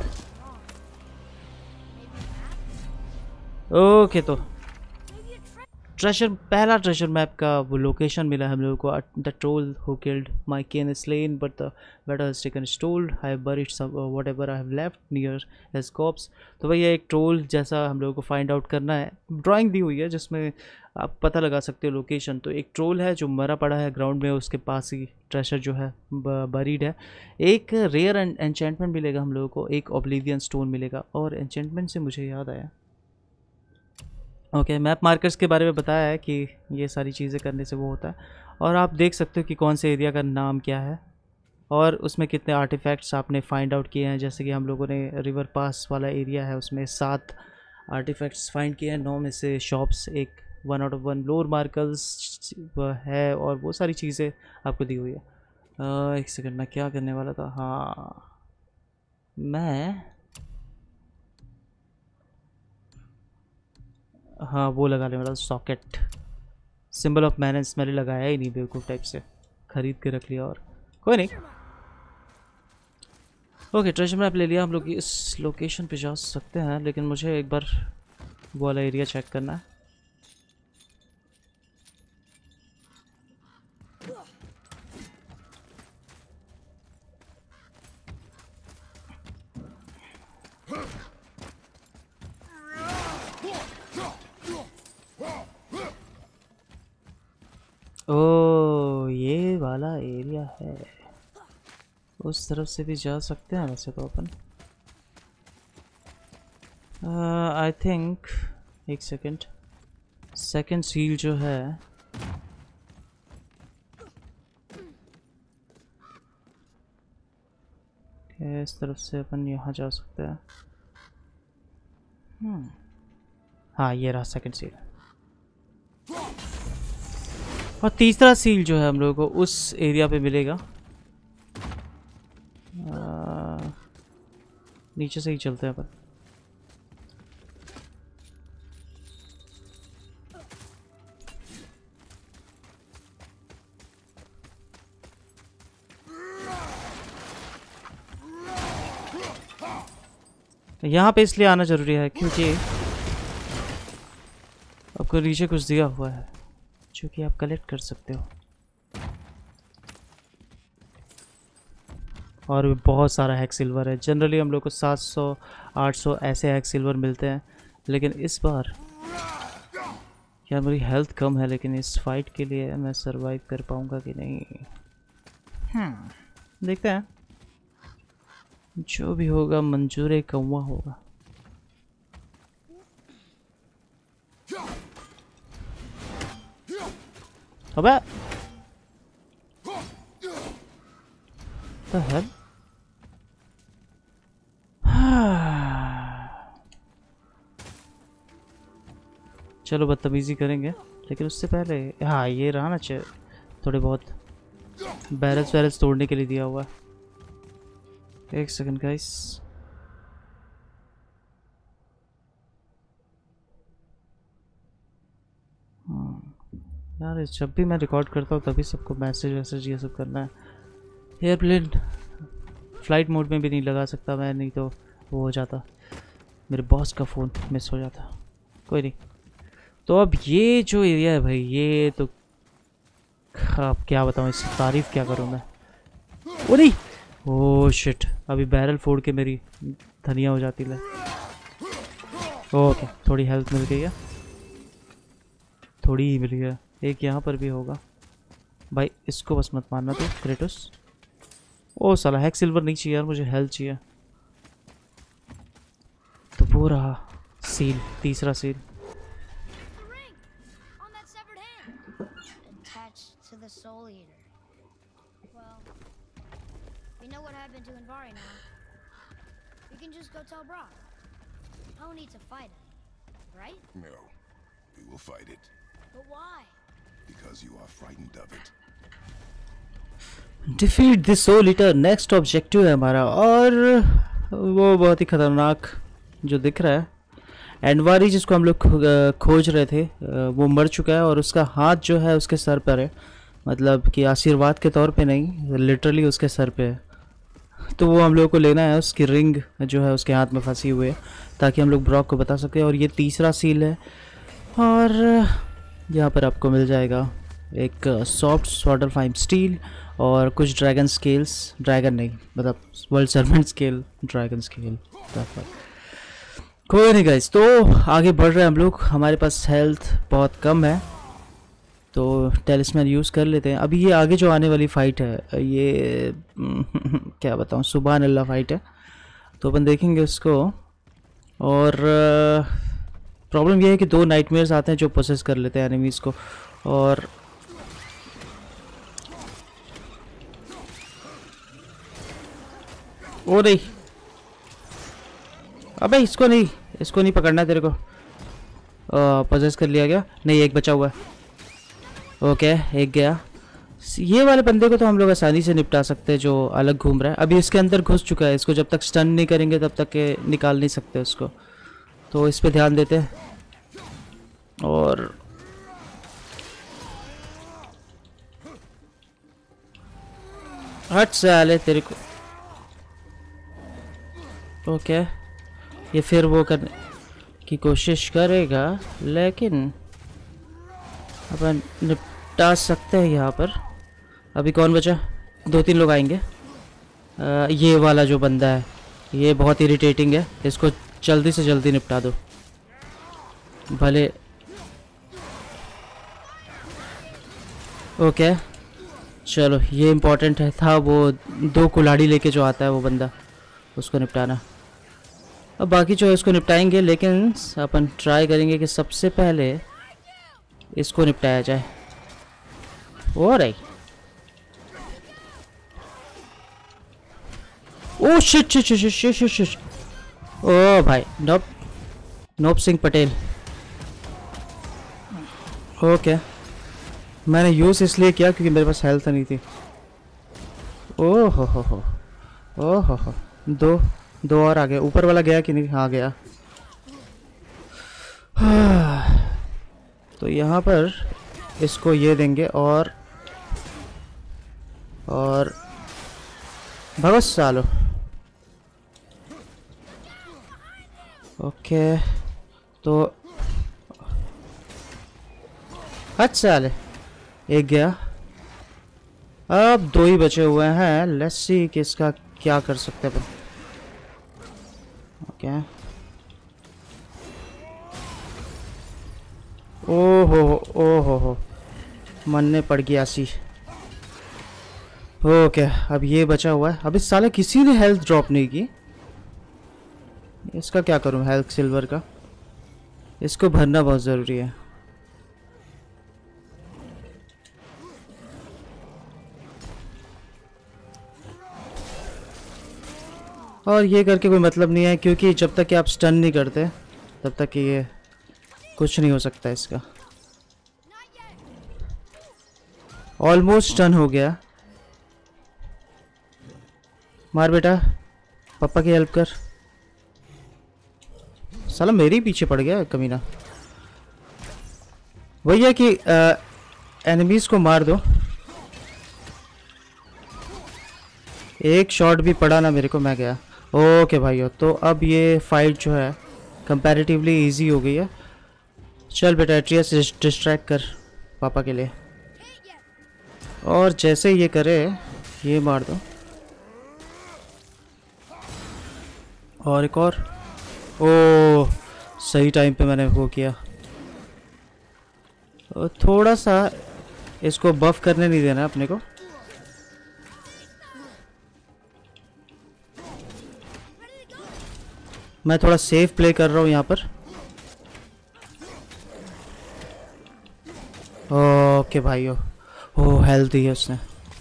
ओके, तो ट्रेजर, पहला ट्रेजर मैप का वो लोकेशन मिला हम लोगों को। The troll who killed my kin is slain but the battle has taken its toll, I have buried some whatever I have left near his corpse. तो भाई ये एक ट्रोल जैसा हम लोगों को फाइंड आउट करना है। ड्राइंग दी हुई है जिसमें आप पता लगा सकते हो लोकेशन। तो एक ट्रोल है जो मरा पड़ा है ग्राउंड में, उसके पास ही ट्रेजर जो है बरीड है। एक रेयर एन्चेंटमेंट मिलेगा हम लोगों को, एक ओब्लिवियन स्टोन मिलेगा। और एन्चेंटमेंट से मुझे याद आया, ओके okay, मैप मार्कर्स के बारे में बताया है कि ये सारी चीज़ें करने से वो होता है। और आप देख सकते हो कि कौन से एरिया का नाम क्या है और उसमें कितने आर्टिफैक्ट्स आपने फाइंड आउट किए हैं। जैसे कि हम लोगों ने रिवर पास वाला एरिया है, उसमें सात आर्टिफैक्ट्स फाइंड किए हैं, नौ में से शॉप्स, एक one out of one lore markers है, और वो सारी चीज़ें आपको दी हुई है। आ, एक सेकंड, मैं क्या करने वाला था, हाँ मैं हाँ वो लगाने वाला सॉकेट, सिंबल ऑफ मैनेज मैंने लगाया ही नहीं बेवकूफ़ टाइप से, खरीद के रख लिया। और कोई नहीं। ओके, ट्रेजर मैप ले लिया हम लोग, इस लोकेशन पे जा सकते हैं, लेकिन मुझे एक बार वो वाला एरिया चेक करना है। ओ ये वाला एरिया है, उस तरफ से भी जा सकते हैं वैसे तो अपन। आई थिंक एक सेकंड, सेकंड सील जो है इस तरफ से अपन यहाँ जा सकते हैं। हम्म हाँ ये रहा सेकंड सील। और तीसरा सील जो है हम लोगों को उस एरिया पे मिलेगा। आ, नीचे से ही चलते हैं अपन। यहाँ पे इसलिए आना जरूरी है क्योंकि आपको नीचे कुछ दिया हुआ है जो कि आप कलेक्ट कर सकते हो, और भी बहुत सारा हैक सिल्वर है। जनरली हम लोग को सात सौ आठ सौ ऐसे हैक सिल्वर मिलते हैं, लेकिन इस बार यार मेरी हेल्थ कम है, लेकिन इस फाइट के लिए मैं सरवाइव कर पाऊंगा कि नहीं, हम्म देखते हैं। जो भी होगा मंजूर कौवा होगा। अबे the hell? चलो बदतमीजी करेंगे, लेकिन उससे पहले हाँ ये रहा ना चाहिए थोड़े बहुत बैरल्स वैरल्स तोड़ने के लिए दिया हुआ है। एक सेकंड गाइस, यार जब भी मैं रिकॉर्ड करता हूँ तभी सबको मैसेज वैसेज ये सब करना है। एयरप्लेन फ्लाइट मोड में भी नहीं लगा सकता मैं, नहीं तो वो हो जाता, मेरे बॉस का फ़ोन मिस हो जाता। कोई नहीं। तो अब ये जो एरिया है भाई, ये तो अब क्या बताऊँ, इसकी तारीफ़ क्या करूँ मैं। ओ नहीं, ओह शिट, अभी बैरल फोड़ के मेरी धनिया हो जाती है। ओके थोड़ी हेल्थ मिल गई है, थोड़ी ही मिल गया। एक यहाँ पर भी होगा भाई, इसको बस मत मारना तो क्रेटोस। ओ साला हैक सिल्वर नहीं चाहिए यार, मुझे हेल्थ चाहिए। तो वो रहा सील, तीसरा सील। To Andvari now. We can just go tell Brock. No need to fight him, right? No, we will fight it. But why? Because you are frightened of it. Defeat the Soul Eater, next objective है हमारा, और वो बहुत ही खतरनाक जो दिख रहा है। एंडवारी जिसको हम लोग खोज रहे थे वो मर चुका है, और उसका हाथ जो है उसके सर पर है, मतलब कि आशीर्वाद के तौर पे नहीं, लिटरली उसके सर पे है। तो वो हम लोगों को लेना है, उसकी रिंग जो है उसके हाथ में फंसी हुई है, ताकि हम लोग ब्रॉक को बता सकें। और ये तीसरा सील है, और यहाँ पर आपको मिल जाएगा एक Svartalfheim steel और कुछ ड्रैगन स्केल्स, ड्रैगन नहीं मतलब world serpent scale, dragon scale. कोई नहीं गाइस, तो आगे बढ़ रहे हैं हम लोग। हमारे पास हेल्थ बहुत कम है, तो टेलिस्मैन यूज़ कर लेते हैं। अभी ये आगे जो आने वाली फ़ाइट है, ये क्या बताऊँ, सुभान अल्लाह फ़ाइट है, तो अपन देखेंगे उसको। और प्रॉब्लम ये है कि दो नाइटमेयर्स आते हैं जो प्रोसेस कर लेते हैं एनिमीज़ को। और ओ नहीं, अबे इसको नहीं, इसको नहीं पकड़ना है तेरे को। प्रोसेस कर लिया गया, नहीं एक बचा हुआ है। ओके एक गया। ये वाले बंदे को तो हम लोग आसानी से निपटा सकते हैं जो अलग घूम रहा है। अभी इसके अंदर घुस चुका है, इसको जब तक स्टन नहीं करेंगे तब तक के निकाल नहीं सकते उसको, तो इस पे ध्यान देते हैं। और हट साले तेरे को। ओके ये फिर वो करने की कोशिश करेगा, लेकिन अपन निपटा सकते हैं यहाँ पर। अभी कौन बचा, दो तीन लोग आएंगे। आ, ये वाला जो बंदा है ये बहुत इरिटेटिंग है, इसको जल्दी से जल्दी निपटा दो भले। ओके चलो, ये इम्पोर्टेंट है था, वो दो कुल्हाड़ी लेके जो आता है वो बंदा, उसको निपटाना। अब बाकी जो है इसको निपटाएंगे, लेकिन अपन ट्राई करेंगे कि सबसे पहले इसको निपटाया जाए। ओ रही, ओ shit shit shit shit shit shit, ओ भाई nope nope Singh Patel. Okay मैंने यूज़ इसलिए किया क्योंकि मेरे पास हेल्थ नहीं थी। ओ हो हो हो ओ हो हो दो दो और आ गए। ऊपर वाला गया कि नहीं? हाँ गया। तो यहाँ पर इसको ये देंगे और और भगत सालो। ओके तो अच्छा साले, एक गया, अब दो ही बचे हुए हैं। लेट्स सी कि इसका क्या कर सकते हैं अपन। ओके ओहो ओहो हो मरने पड़ गया सी। ओके अब ये बचा हुआ है। अब इस साले किसी ने हेल्थ ड्रॉप नहीं की। इसका क्या करूं? हेल्थ सिल्वर का इसको भरना बहुत ज़रूरी है। और ये करके कोई मतलब नहीं है, क्योंकि जब तक कि आप स्टन नहीं करते तब तक कि ये कुछ नहीं हो सकता। इसका ऑलमोस्ट स्टन हो गया। मार बेटा, पापा की हेल्प कर। साला मेरे ही पीछे पड़ गया कमीना। वही है कि एनिमीज को मार दो। एक शॉट भी पड़ा ना मेरे को, मैं गया। ओके भाइयों, तो अब ये फाइट जो है कंपैरेटिवली इजी हो गई है। चल बेटा एट्रियस डिस्ट्रैक्ट कर पापा के लिए, और जैसे ये करे ये मार दो। और एक और। ओ सही टाइम पे मैंने वो किया। थोड़ा सा इसको बफ करने नहीं देना अपने को। मैं थोड़ा सेफ प्ले कर रहा हूँ यहाँ पर। ओके भाइयों, ओ हेल्थ दी है उसने।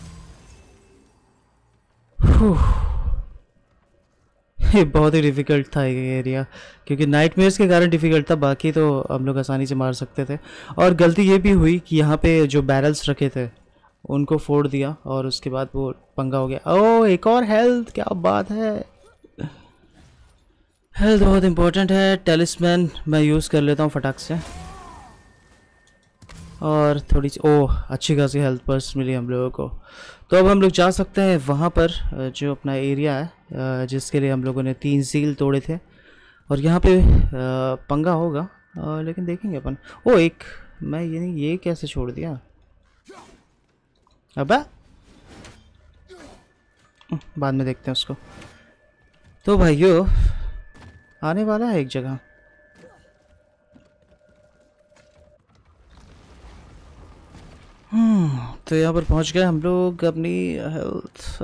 ये बहुत ही डिफ़िकल्ट था ये एरिया, क्योंकि नाइटमेयर्स के कारण डिफ़िकल्ट था। बाकी तो हम लोग आसानी से मार सकते थे। और गलती ये भी हुई कि यहाँ पे जो बैरल्स रखे थे उनको फोड़ दिया, और उसके बाद वो पंगा हो गया। ओह एक और हेल्थ, क्या बात है। हेल्थ बहुत इंपॉर्टेंट है। टेलिस्मैन मैं यूज़ कर लेता हूँ फटाक से। और थोड़ी सी ओह अच्छी खासी हेल्थ बर्स्ट मिली हम लोगों को। तो अब हम लोग जा सकते हैं वहाँ पर, जो अपना एरिया है जिसके लिए हम लोगों ने तीन सील तोड़े थे। और यहाँ पे पंगा होगा, लेकिन देखेंगे अपन। ओ एक मैं ये नहीं, ये कैसे छोड़ दिया? अबे बाद में देखते हैं उसको। तो भाइयों आने वाला है एक जगह। हम्म तो यहाँ पर पहुँच गए हम लोग। अपनी हेल्थ,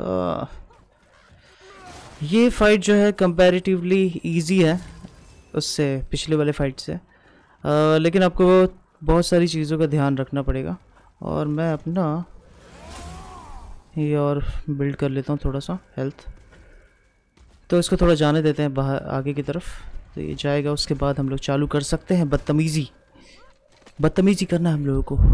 ये फाइट जो है कंपैरेटिवली इजी है उससे, पिछले वाले फाइट से। आ, लेकिन आपको बहुत सारी चीज़ों का ध्यान रखना पड़ेगा। और मैं अपना ये और बिल्ड कर लेता हूँ थोड़ा सा हेल्थ। तो इसको थोड़ा जाने देते हैं बाहर आगे की तरफ। तो ये जाएगा, उसके बाद हम लोग चालू कर सकते हैं बदतमीज़ी। बदतमीज़ी करना है हम लोगों को।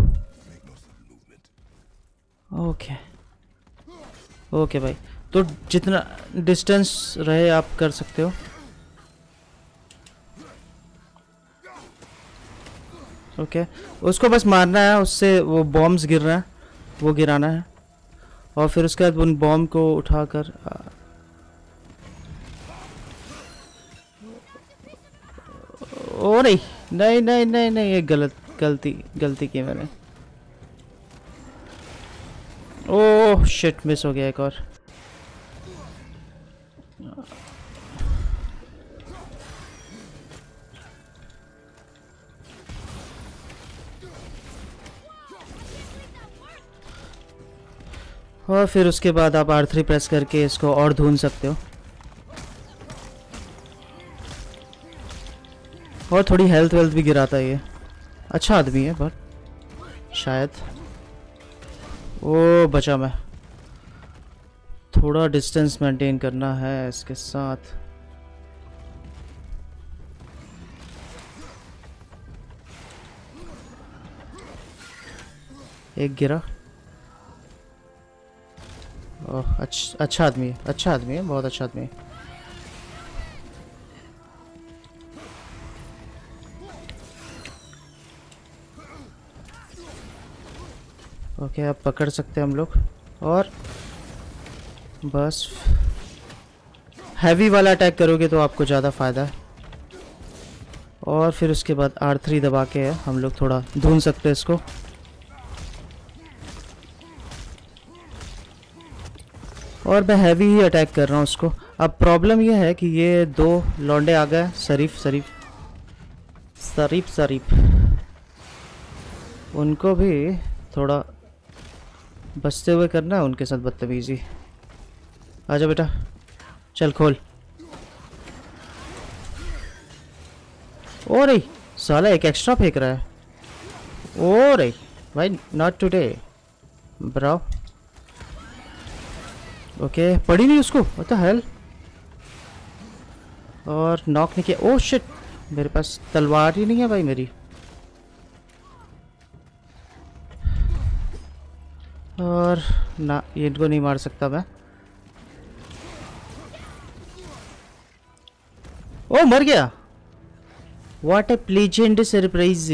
ओके ओके भाई, तो जितना डिस्टेंस रहे आप कर सकते हो। ओके उसको बस मारना है, उससे वो बॉम्ब्स गिर रहे हैं वो गिराना है। और फिर उसके बाद उन बॉम्ब को उठाकर ओ नहीं नहीं नहीं नहीं नहीं ये गलत गलती गलती की मैंने। ओह शिट, मिस हो गया एक और। और फिर उसके बाद आप आर थ्री प्रेस करके इसको और ढूंढ सकते हो। और थोड़ी हेल्थ वेल्थ भी गिराता है ये। अच्छा आदमी है बट शायद। ओ बचा मैं। थोड़ा डिस्टेंस मेंटेन करना है इसके साथ। एक गिरा। ओह अच्छा अच्छा आदमी है, अच्छा आदमी है, बहुत अच्छा आदमी है। ओके अब पकड़ सकते हैं हम लोग। और बस हैवी वाला अटैक करोगे तो आपको ज़्यादा फ़ायदा है। और फिर उसके बाद आर थ्री दबा के हम लोग थोड़ा ढूंढ सकते हैं इसको। और मैं हैवी ही अटैक कर रहा हूँ उसको। अब प्रॉब्लम ये है कि ये दो लौंडे आ गए, शरीफ शरीफ शरीफ शरीफ उनको भी थोड़ा बचते हुए करना है, उनके साथ बदतमीजी। आजा बेटा चल खोल। ओ रे साला एक एक्स्ट्रा फेंक रहा है। ओ रे भाई नॉट टुडे ब्रो। ओके पड़ी नहीं उसको, व्हाट द हेल। और नॉक नहीं किया। ओह शिट मेरे पास तलवार ही नहीं है भाई मेरी। और ना ये इनको नहीं मार सकता मैं। ओ मर गया। What a pleasant surprise.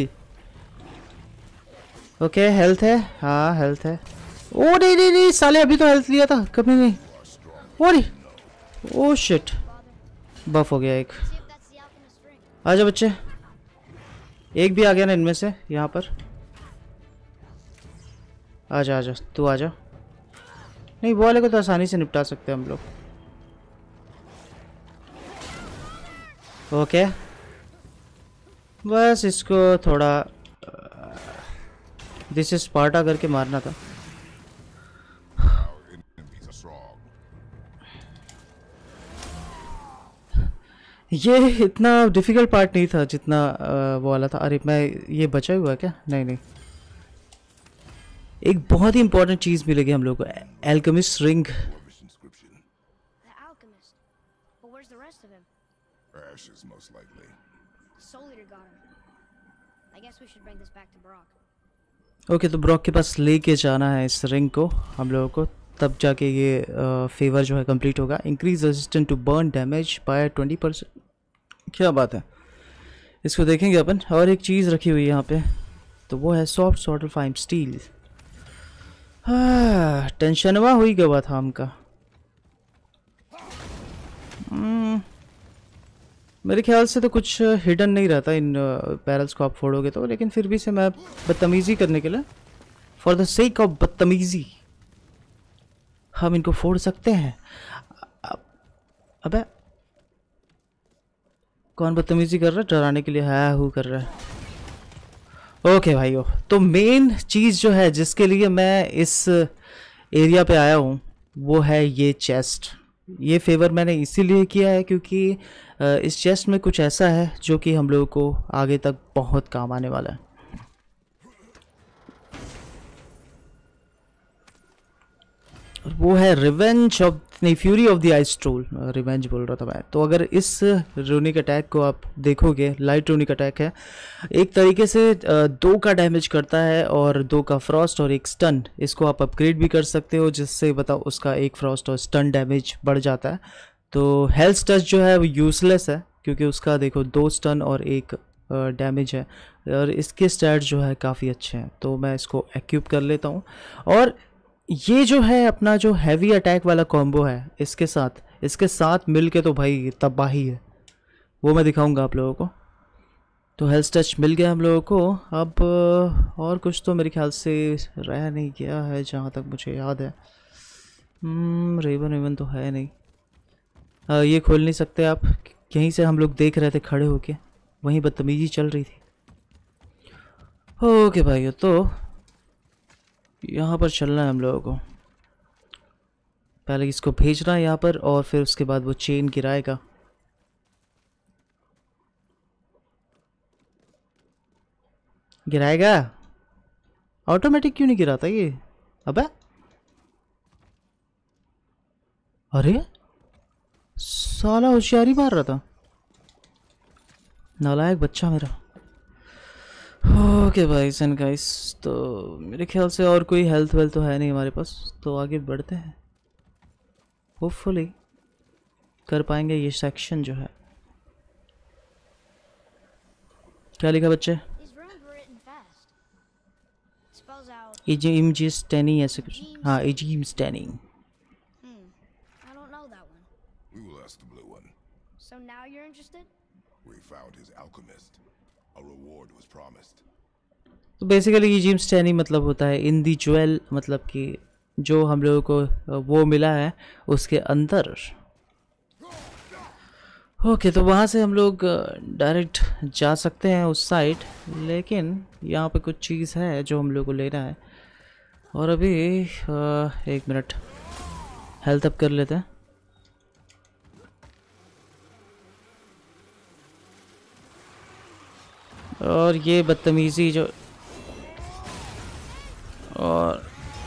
Okay health है, हाँ हेल्थ है। ओ नहीं नहीं नहीं साले अभी तो हेल्थ लिया था कभी नहीं। ओ ओ शिट बफ हो गया एक। आजा बच्चे, एक भी आ गया ना इनमें से यहाँ पर। आजा आजा तू आजा। नहीं वो वाले को तो आसानी से निपटा सकते हैं हम लोग। ओके बस इसको थोड़ा दिस इज स्पार्टा करके मारना था। ये इतना डिफिकल्ट पार्ट नहीं था जितना आ, वो वाला था। अरे मैं ये बचा हुआ है क्या? नहीं नहीं एक बहुत ही इंपॉर्टेंट चीज मिलेगी हम लोग को, एल्केमिस्ट रिंग। ओके तो ब्रॉक के पास लेके जाना है इस रिंग को हम लोगों को, तब जाके ये फेवर जो है कंप्लीट होगा। Increase resistant to burn damage by twenty percent. क्या बात है, इसको देखेंगे अपन। और एक चीज़ रखी हुई है यहाँ पे, तो वो है सॉफ्ट सॉर्टल फाइम स्टील। हाँ टेंशनवा हुई गवा था हमका। मेरे ख्याल से तो कुछ हिडन नहीं रहता इन पैरल्स को आप फोड़ोगे तो, लेकिन फिर भी से मैं बदतमीज़ी करने के लिए, फॉर द सेक ऑफ बदतमीज़ी हम इनको फोड़ सकते हैं। अबे कौन बदतमीजी कर रहा है? डराने के लिए है हु कर रहा है। ओके भाइयों तो मेन चीज़ जो है जिसके लिए मैं इस एरिया पे आया हूँ वो है ये चेस्ट। ये फेवर मैंने इसीलिए किया है क्योंकि इस चेस्ट में कुछ ऐसा है जो कि हम लोगों को आगे तक बहुत काम आने वाला है। वो है रिवेंज ऑफ नहीं fury of the ice troll. Revenge बोल रहा था मैं। तो अगर इस रूनिक अटैक को आप देखोगे, लाइट रूनिक अटैक है, एक तरीके से दो का डैमेज करता है और दो का फ्रॉस्ट और एक स्टन। इसको आप अपग्रेड भी कर सकते हो जिससे बताओ उसका एक फ्रॉस्ट और स्टन डैमेज बढ़ जाता है। तो हेल्थ टच जो है वो यूजलेस है क्योंकि उसका देखो दो स्टन और एक डैमेज है और इसके स्टैट्स जो है काफ़ी अच्छे हैं। तो मैं इसको एक्यूप कर लेता हूँ। और ये जो है अपना जो हैवी अटैक वाला कॉम्बो है इसके साथ इसके साथ मिल के तो भाई तबाही है, वो मैं दिखाऊंगा आप लोगों को। तो हेल्थ टच मिल गया हम लोगों को। अब और कुछ तो मेरे ख्याल से रह नहीं गया है जहाँ तक मुझे याद है। रेवन वेवन तो है नहीं। आ, ये खोल नहीं सकते आप, यहीं से हम लोग देख रहे थे खड़े होके, वहीं बदतमीजी चल रही थी। ओके भाई तो यहाँ पर चलना है हम लोगों को। पहले इसको भेजना है यहाँ पर और फिर उसके बाद वो चेन गिराएगा। गिराएगा? ऑटोमेटिक क्यों नहीं गिराता ये? अबे अरे साला होशियारी मार रहा था, नालायक बच्चा मेरा। ओके भाई सन गाइस, तो मेरे ख्याल से और कोई हेल्थ वेल्थ तो है नहीं हमारे पास, तो आगे बढ़ते हैं। होपफुली कर पाएंगे ये सेक्शन जो है। क्या लिखा बच्चे? These runes were written fast. It spells out. इजिम स्टैनिंग ऐसे कुछ। हाँ इजिम स्टैनिंग। Hmm. I don't know that one. We will ask the blue one. So now you're interested? We found his alchemist. A reward was promised. तो बेसिकली इजिम स्टैनिंग मतलब होता है इन दी ज्वेल, मतलब कि जो हम लोगों को वो मिला है उसके अंदर। ओके तो वहाँ से हम लोग डायरेक्ट जा सकते हैं उस साइड, लेकिन यहाँ पे कुछ चीज़ है जो हम लोग को लेना है। और अभी आ, एक मिनट हेल्थ अप कर लेते हैं। और ये बदतमीजी जो, और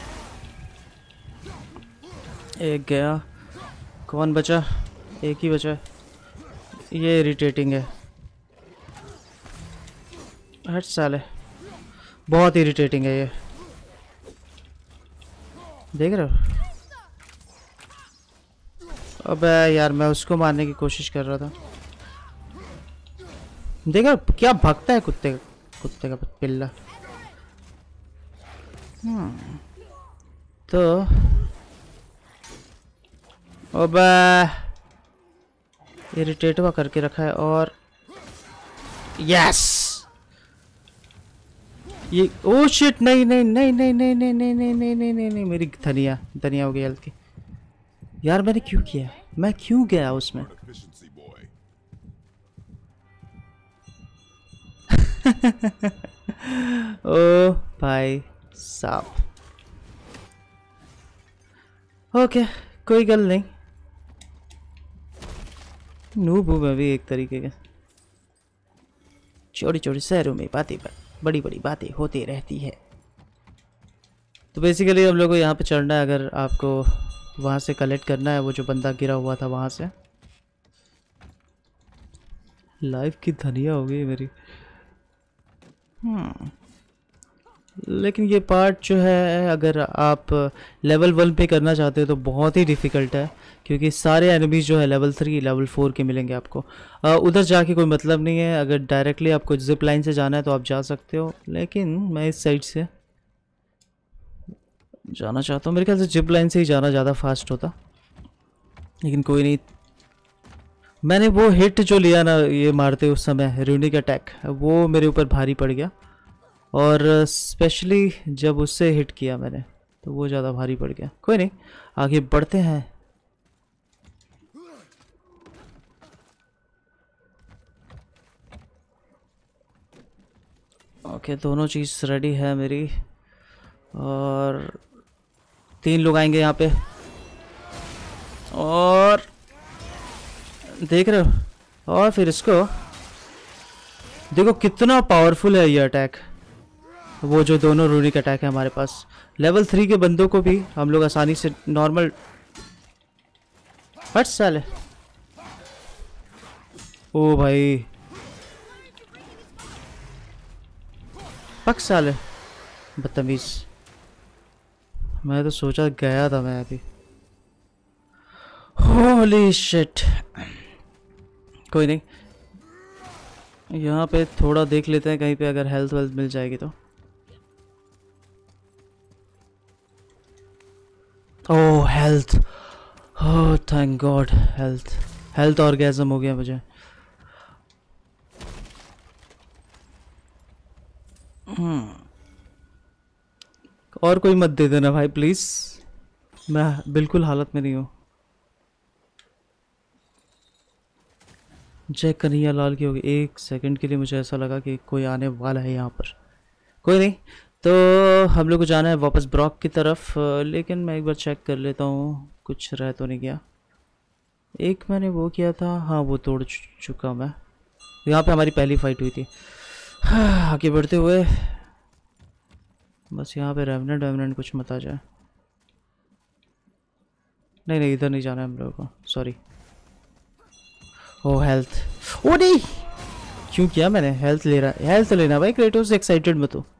एक गया, कौन बचा? एक ही बचा। ये इरिटेटिंग है, हट साले, बहुत इरिटेटिंग है ये, देख रहे हो? अबे यार मैं उसको मारने की कोशिश कर रहा था, देख रहे हो क्या भागता है कुत्ते कुत्ते का पिल्ला। हम्म तो अबे इरिटेट हुआ करके रखा है। और यस ये, ओ शिट, नहीं नहीं नहीं नहीं नहीं नहीं नहीं नहीं नहीं नहीं नहीं नहीं मेरी धनिया धनिया हो गई हेल्थ की। यार मैंने क्यों किया? मैं क्यों गया उसमें? Efficiency boy. ओ भाई साहब, ओके कोई गल नहीं, नूब हूँ मैं भी एक तरीके के। छोटी छोटी शहरों में बातें बड़ी बड़ी बातें होती रहती है। तो बेसिकली हम लोग को यहाँ पे चढ़ना है, अगर आपको वहाँ से कलेक्ट करना है वो जो बंदा गिरा हुआ था वहाँ से। लाइफ की धनिया हो गई मेरी। हम्म लेकिन ये पार्ट जो है अगर आप लेवल वन पे करना चाहते हो तो बहुत ही डिफ़िकल्ट है, क्योंकि सारे एनिमीज जो है लेवल थ्री लेवल फोर के मिलेंगे आपको। आ, उधर जाके कोई मतलब नहीं है, अगर डायरेक्टली आपको जिप लाइन से जाना है तो आप जा सकते हो, लेकिन मैं इस साइड से जाना चाहता हूँ। मेरे ख्याल से जिप लाइन से ही जाना ज़्यादा फास्ट होता, लेकिन कोई नहीं। मैंने वो हिट जो लिया ना ये मारते उस समय रूनिक अटैक, वो मेरे ऊपर भारी पड़ गया, और स्पेशली जब उससे हिट किया मैंने तो वो ज़्यादा भारी पड़ गया। कोई नहीं, आगे बढ़ते हैं। ओके दोनों चीज़ रेडी है मेरी, और तीन लोग आएंगे यहाँ पे, और देख रहे हो, और फिर इसको देखो कितना पावरफुल है ये अटैक। वो जो दोनों रूनिक अटैक है हमारे पास, लेवल थ्री के बंदों को भी हम लोग आसानी से नॉर्मल, हट साले, ओ भाई पक साले बदतमीज। मैं तो सोचा गया था मैं अभी, होली शिट। कोई नहीं, यहाँ पे थोड़ा देख लेते हैं कहीं पे अगर हेल्थ वेल्थ मिल जाएगी तो। Oh health, oh thank God, health health orgasm हो गया मुझे। हम्म और कोई मत दे देना भाई प्लीज़, मैं बिल्कुल हालत में नहीं हूँ। जय कन्हैया लाल की होगी। एक सेकंड के लिए मुझे ऐसा लगा कि कोई आने वाला है यहाँ पर। कोई नहीं, तो हम लोग को जाना है वापस ब्रॉक की तरफ, लेकिन मैं एक बार चेक कर लेता हूँ कुछ रह तो नहीं गया। एक मैंने वो किया था, हाँ वो तोड़ चुका मैं। यहाँ पे हमारी पहली फाइट हुई थी। हाँ, आगे बढ़ते हुए बस यहाँ पे रेवनेंट वेवनेंट कुछ मत आ जाए। नहीं नहीं इधर नहीं जाना है हम लोगों को, सॉरी। ओह हेल्थ, ओ नहीं क्यों किया मैंने, हेल्थ ले रहा, हेल्थ लेना भाई क्रेटोस, एक्साइटेड मत हो।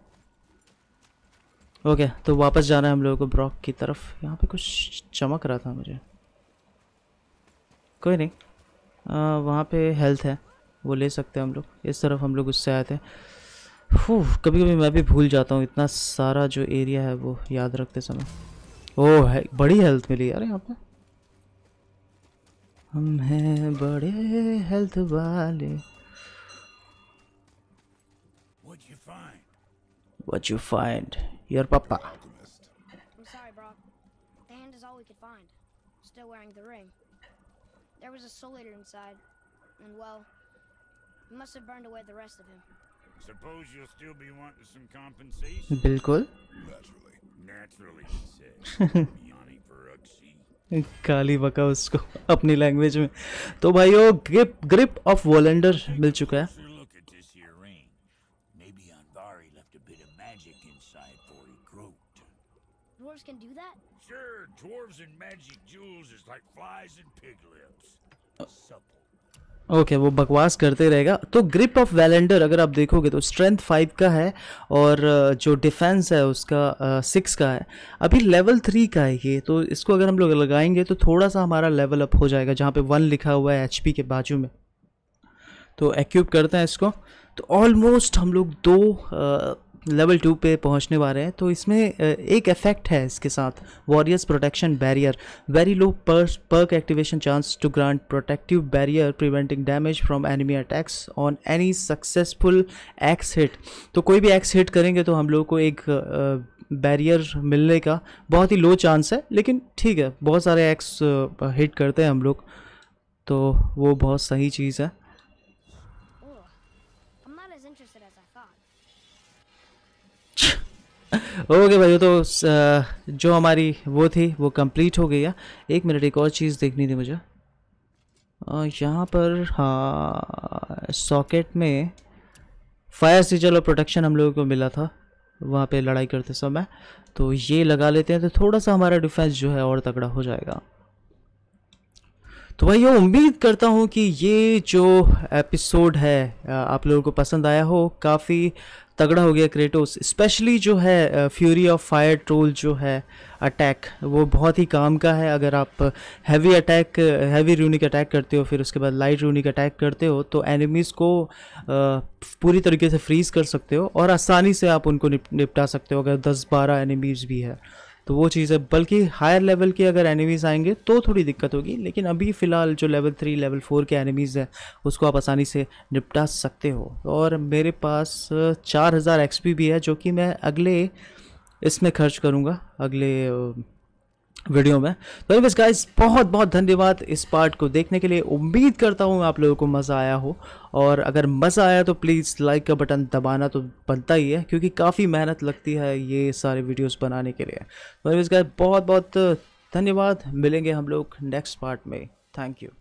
ओके तो वापस जाना है हम लोगों को ब्रॉक की तरफ। यहाँ पे कुछ चमक रहा था मुझे, कोई नहीं। आ, वहाँ पे हेल्थ है, वो ले सकते हैं हम लोग। इस तरफ हम लोग उससे आए थे। कभी कभी मैं भी भूल जाता हूँ इतना सारा जो एरिया है वो याद रखते समय। ओह है, बड़ी हेल्थ मिली यार यहाँ पे। हम हैं बड़े हेल्थ वाले। What you find? Your papa. I'm sorry, Brock. The hand is all we could find. Still wearing the ring. There was a soul eater inside, and well, he must have burned away the rest of him. Suppose you'll still be wanting some compensation? बिल्कुल। Naturally. Naturally, he said. Yanni Peruxi. काली बका उसको अपनी लैंग्वेज में। तो भाइयों ग्रिप ग्रिप ऑफ वॉलेंडर मिल चुका है। Look at this here ring. Maybe Andvari left a bit of magic inside before he croaked. Dwarves can do that? Sure, dwarves and magic jewels is like flies and pig lips. Supple. Okay okay, वो बकवास करते रहेगा। तो ग्रिप ऑफ वैलेंडर अगर आप देखोगे तो स्ट्रेंथ फाइव का है और जो डिफेंस है उसका सिक्स का है। अभी लेवल थ्री का है ये, तो इसको अगर हम लोग लगाएंगे तो थोड़ा सा हमारा लेवल अप हो जाएगा। जहाँ पे वन लिखा हुआ है एचपी के बाजू में, तो एक्यूप करते हैं इसको। तो ऑलमोस्ट हम लोग दो लेवल टू पे पहुंचने वाले हैं। तो इसमें एक इफेक्ट है इसके साथ, warriors protection barrier, very low perk activation chance to grant protective barrier preventing damage from enemy attacks on any successful x hit. तो कोई भी एक्स हिट करेंगे तो हम लोग को एक बैरियर मिलने का बहुत ही लो चांस है, लेकिन ठीक है बहुत सारे एक्स हिट करते हैं हम लोग, तो वो बहुत सही चीज़ है। ओके okay भाई, तो जो हमारी वो थी वो कंप्लीट हो गई है। एक मिनट, एक और चीज़ देखनी थी मुझे यहाँ पर। हाँ, सॉकेट में फायर सिजल और प्रोटेक्शन हम लोगों को मिला था वहाँ पे लड़ाई करते समय, तो ये लगा लेते हैं तो थोड़ा सा हमारा डिफेंस जो है और तगड़ा हो जाएगा। तो भाई ये उम्मीद करता हूँ कि ये जो एपिसोड है आप लोगों को पसंद आया हो। काफ़ी तगड़ा हो गया क्रेटोस, स्पेशली जो है फ्यूरी ऑफ फायर ट्रोल जो है अटैक, वो बहुत ही काम का है। अगर आप heavy attack heavy runic attack करते हो, फिर उसके बाद लाइट रूनिक अटैक करते हो, तो एनिमीज़ को पूरी तरीके से फ्रीज़ कर सकते हो और आसानी से आप उनको निप, निपटा सकते हो अगर दस बारह एनिमीज़ भी है तो वो चीज़ है। बल्कि हायर लेवल के अगर एनिमीज़ आएंगे तो थोड़ी दिक्कत होगी, लेकिन अभी फ़िलहाल जो लेवल थ्री लेवल फोर के एनिमीज़ है उसको आप आसानी से निपटा सकते हो। और मेरे पास चार हज़ार एक्सपी भी है जो कि मैं अगले इसमें खर्च करूँगा, अगले वीडियो में। तो एनीवेज गाइस, बहुत बहुत धन्यवाद इस पार्ट को देखने के लिए। उम्मीद करता हूँ आप लोगों को मज़ा आया हो, और अगर मज़ा आया तो प्लीज़ लाइक का बटन दबाना तो बनता ही है, क्योंकि काफ़ी मेहनत लगती है ये सारे वीडियोस बनाने के लिए। तो एनीवेज गाइस, बहुत बहुत धन्यवाद। मिलेंगे हम लोग नेक्स्ट पार्ट में। Thank you.